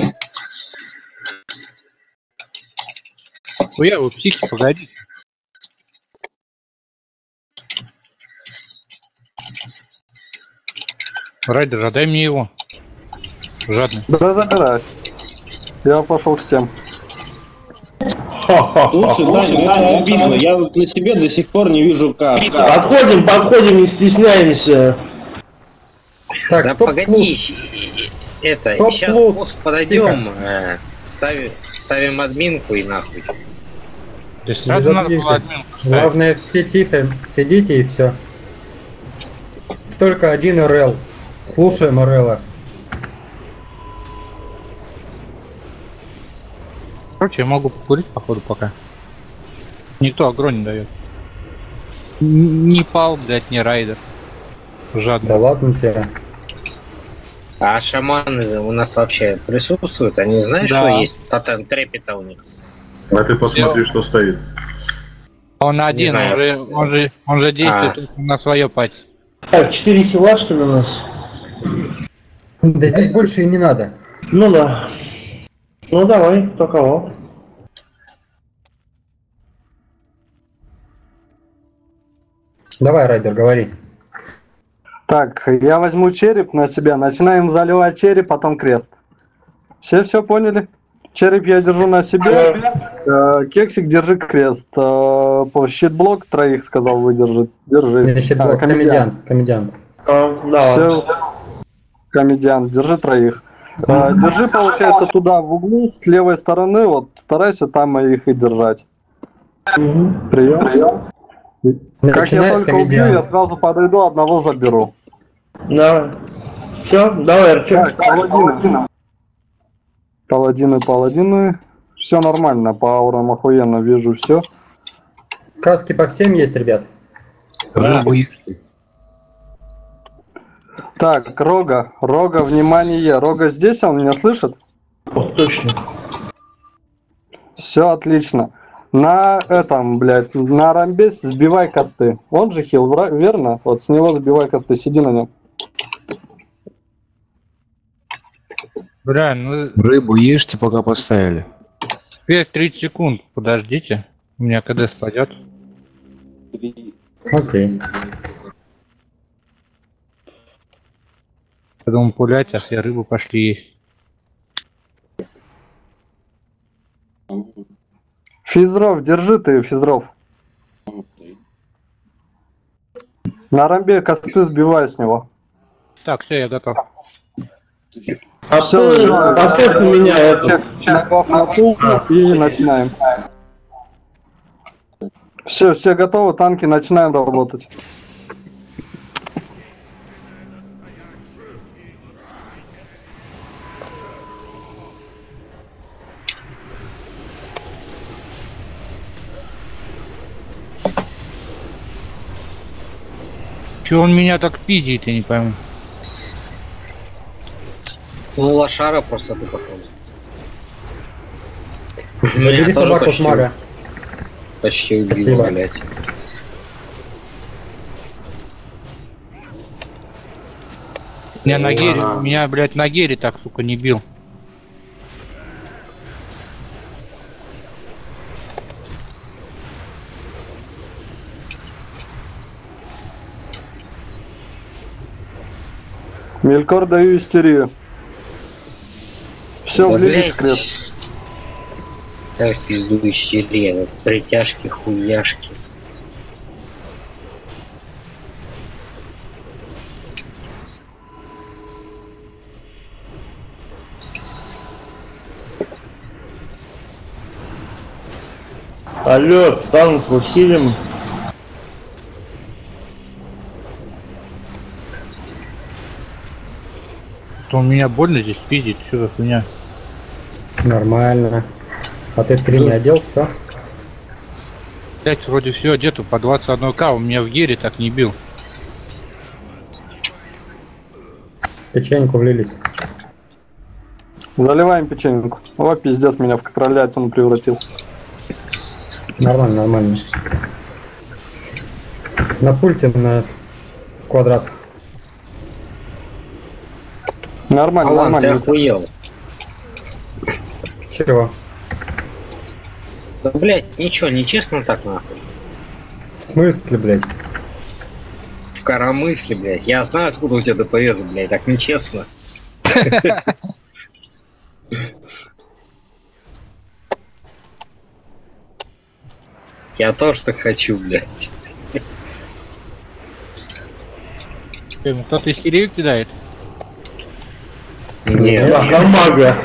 Ой, я его психи, погоди. Райдер, отдай мне его. Жадный. Да, забирай. Я пошел к тем. Слушай, Даня, ну это обидно. Я вот на себе до сих пор не вижу каски. Подходим, подходим, не стесняемся. Так, Да стоп, погоди, это, Стоп, сейчас лут. босс подойдем, э, ставим, ставим админку и нахуй. То есть сразу надо Запишите. было админку ставить. Главное, все тихо, сидите и все. Только один эр эл. Слушаем эр эл. Короче, я могу покурить, походу, пока. Никто агро не дает. Н- Ни пал, блядь, ни райдер. Жадный. Да ладно тебе. А шаманы у нас вообще присутствуют? Они знают, Да. что есть тотем трепета у них? А ты посмотри, что стоит. Он один, знаю. он же, он же, он же действует А. только на свое пати. Так, четыре хила, что ли, у нас? Да здесь больше и не надо. Ну да. Ну давай, кто кого. Давай, Райдер, говори. Так, я возьму череп на себя. Начинаем заливать череп, потом крест. Все все поняли? Череп я держу на себе. Э, Кексик, держи крест. Э, по- Щитблок троих, сказал, выдержит. Держи. Значит, А, блок, комедиант, комедиант. А, давай. Все. Комедиант, держи троих. Э, Держи, получается, туда в углу, с левой стороны, вот старайся там их и держать. Прием. Прием. Как я Начинает только убью, комедиант. я сразу подойду, одного заберу. Давай. Все, давай, Артем. Так, паладины. Паладины, паладины. Все нормально, по аурам охуенно вижу все. Каски по всем есть, ребят? Да. Так, Рога, Рога, внимание, Рога здесь, он меня слышит? Точно. Все отлично. На этом, блядь, на рамбе сбивай косты. Он же хил, вра- верно? Вот с него сбивай косты, сиди на нем. Бля, ну Рыбу ешьте, пока поставили. теперь тридцать секунд, подождите. У меня КД спадет. Окей. Я думаю, пулять, а все рыбу пошли есть. Физров, держи ты, Физров. На рамбе косты сбивай с него. Так, все, я готов. А ты, оставь на меня это. Набав на пул и начинаем. Все, все готовы, танки, начинаем работать. Че он меня так пиздит, я не пойму. Ну, лошара просто тупо ходит. Забери собаку с мага. почти убил, Спасибо. блядь. Меня на гере, Ага. меня, блядь, на гере так, сука, не бил. Мелькор, даю истерию. Все, Да, влились блядь. в крест. Да в пизду истерия, притяжки, хуяшки. Алло, танк усилим. То у меня больно здесь пиздить, что за хуйня. Нормально. А ты три не одел, все? Блять, вроде все одето по двадцать один ка, у меня в гере так не бил. Печеньку влились. Заливаем печеньку. О, пиздец, меня в кролятину превратил. Нормально, нормально. На пульте на квадрат. Нормально, Алан, ты нормально. охуел. Чего? Да, блядь, ничего, нечестно так нахуй. В смысле, блядь? В коромысле, блядь. Я знаю, откуда у тебя ДПС, блядь, так нечестно. Я тоже так хочу, блядь. Ему кто-то истерию кидает? Нет. Амага.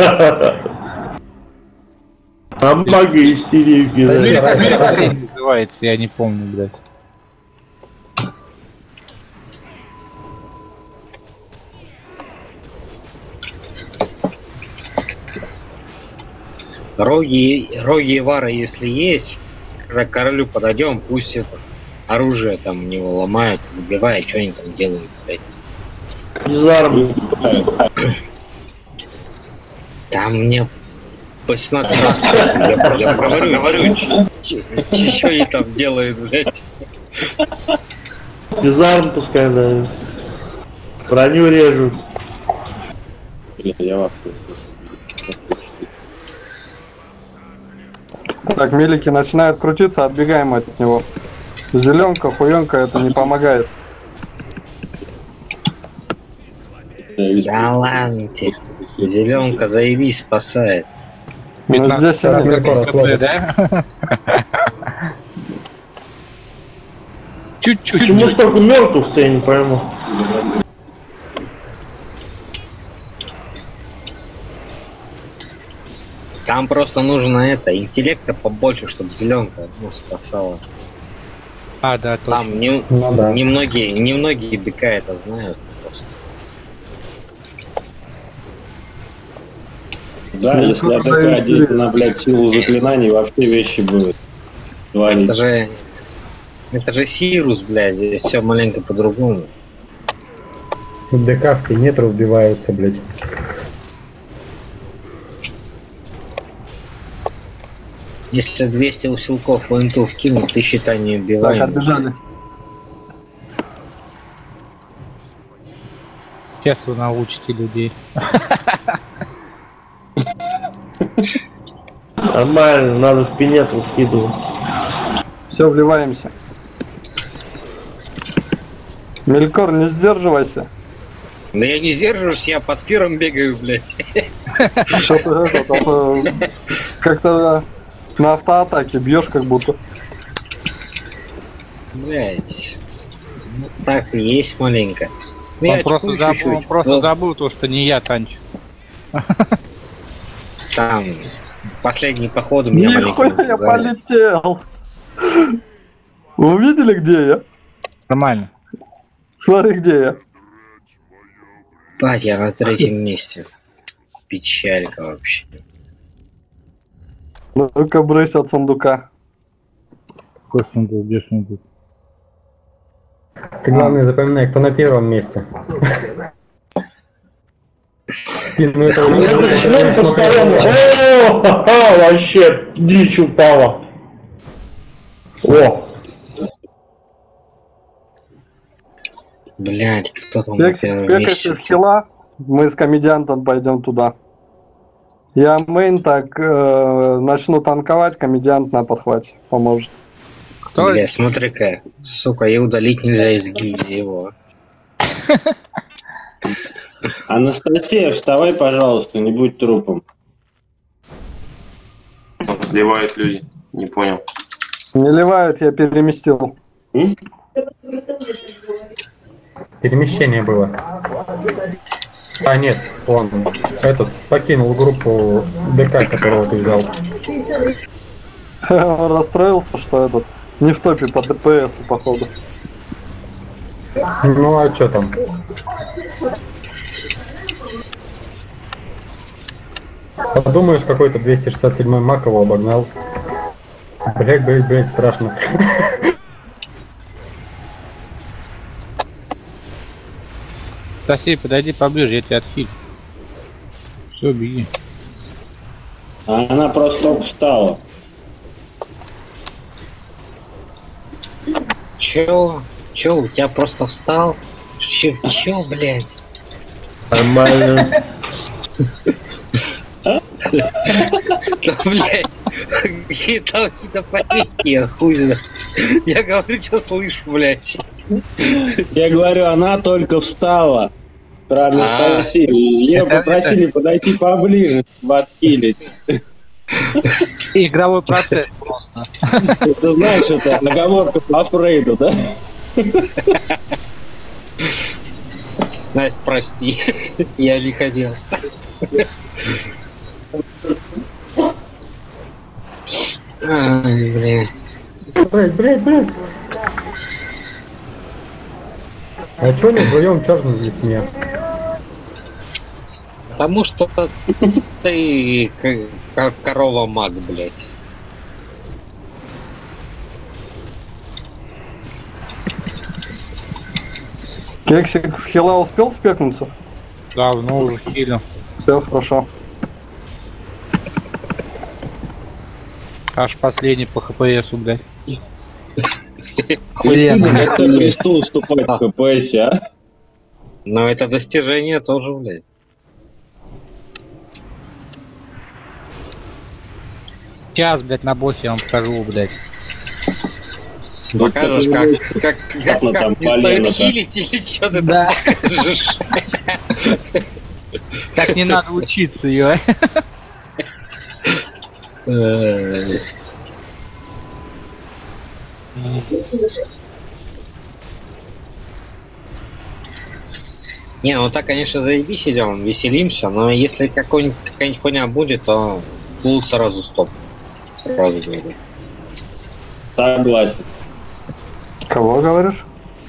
Амага истерию Или кидает. как или как это называется, я не помню, блядь. Роги, роги Ивара, если есть, когда к королю подойдем, пусть это оружие там у него ломают, выбивают, что они там делают, блядь. Там мне восемнадцать раз я просто говорю, говорю, что они там делают, блядь. Дизарм пускай, да. Броню режут. Я вас Так, милики начинают крутиться, отбегаем от него. Зеленка, хуенка, это не помогает. Да ладно тебе. Зеленка, заебись, спасает. Ну, здесь Сейчас Мелькора сложит. Да? Чуть-чуть. Почему столько мертвых-то, я не пойму. Там просто нужно это, интеллекта побольше, чтобы зеленка ну, спасала. А, да, точно. Там не, Ну да. немногие, немногие ДК это знают просто. Да, если АДК одеть на, блядь, силу заклинаний, вообще вещи будут творить. Это же, это же Сирус, блядь, здесь все маленько по-другому. ДК в пенетру вбиваются, блядь. Если двести усилков в инту вкинуть, ты считай не Так, убиваем. отбежали. Сейчас вы научите людей. Нормально, надо в пинету скидывать. Все, вливаемся. Мелькор, не сдерживайся. Да я не сдерживаюсь, я под сфером бегаю, блядь. Что ты это, а то как-то на автоатаке бьешь как будто. Блядь. Ну, так и есть маленько. Ну, Он я просто, очкую забыл, чуть-чуть. он просто Ну, забыл то, что не я танчу. Там последние походы меня маленько Нихуя я напугали. полетел. Вы увидели, где я? Нормально. Смотри, где я. Бать, я на третьем месте. Печалька вообще. Ну-ка, брысь от сундука. Какой сундук, где сундук? Ты главное запоминай, кто на первом месте. Спину этого человека О, ха-ха, вообще дичь упала. О! Блять, кто там на первом Пекайте месте? скилла, мы с комедиантом пойдем туда. Я мейн, так э, начну танковать, комедиант на подхвате поможет. Бля, смотри-ка, сука, и удалить нельзя из гильдии его. Анастасия, вставай, пожалуйста, не будь трупом. Сливают люди. Не понял. Не ливают, я переместил. М? Перемещение было. А, нет, он этот покинул группу ДК, которого ты взял. Он расстроился, что этот не в топе по ДПС, походу. Ну а что там? Подумаешь, какой-то двести шестьдесят седьмой мак его обогнал. Блять, блять, блять, страшно. Стасей, подойди поближе, я тебя отхилю. Все, беги. А она просто только встала. Чё? Чё, у тебя просто встал? Чё, чё, блядь? Нормально. Да, блядь, какие-то какие-то помехи, я хуй знает. Я говорю, что слышу, блядь. Я говорю, она только встала. Правильно А. спросили. Ее попросили подойти поближе, чтобы отхилить. Игровой процесс просто. Ты знаешь, это оговорка по Фрейду, да? Настя, прости, я не хотел. Ай, блин. Блять, блять, блять. А чё не вдвоем чаржим здесь нет? Потому что ты как корова маг, блядь. Кексик в хила успел спекнуться? Давно уже хилил. Все хорошо. Аж последний по ХПСу, блядь. Охуенно. Как ты решил уступать в ХПС, а? Но это достижение тоже, блядь. Сейчас, блядь, на боссе я вам покажу, блядь. Покажешь, как, как, как, как, там не стоит полено-то. хилить или что ты Да. там покажешь? Так не надо учиться, ё. Не, ну так, конечно, заебись идем, веселимся, но если какой-нибудь какая-нибудь хуйня будет, то флут сразу стоп. Сразу говорю. Согласен. Кого говоришь?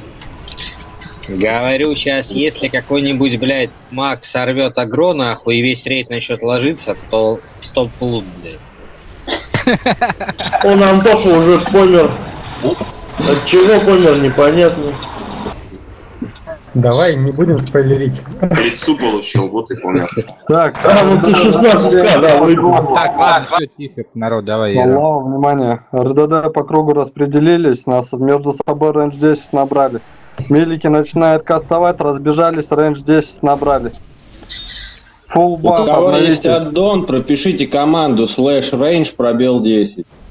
Говорю, сейчас, если какой-нибудь, блядь, маг сорвет агро, нахуй, и весь рейд начнет ложиться, то стоп флут, блядь. Он Антоха уже помер. От чего помер, непонятно. Давай не будем спойлерить. Лицу получил, вот и помер. Так, А, ну ты шестнадцать ка, да, выиграл. Так, ладно, все тихо, народ, давай. я- Алло, внимание. РДД по кругу распределились, нас между собой рейндж десять набрали. Милики начинают кастовать, разбежались, рейндж десять набрали. Фулл У баф кого есть обновите. аддон, пропишите команду слэш range пробел десять.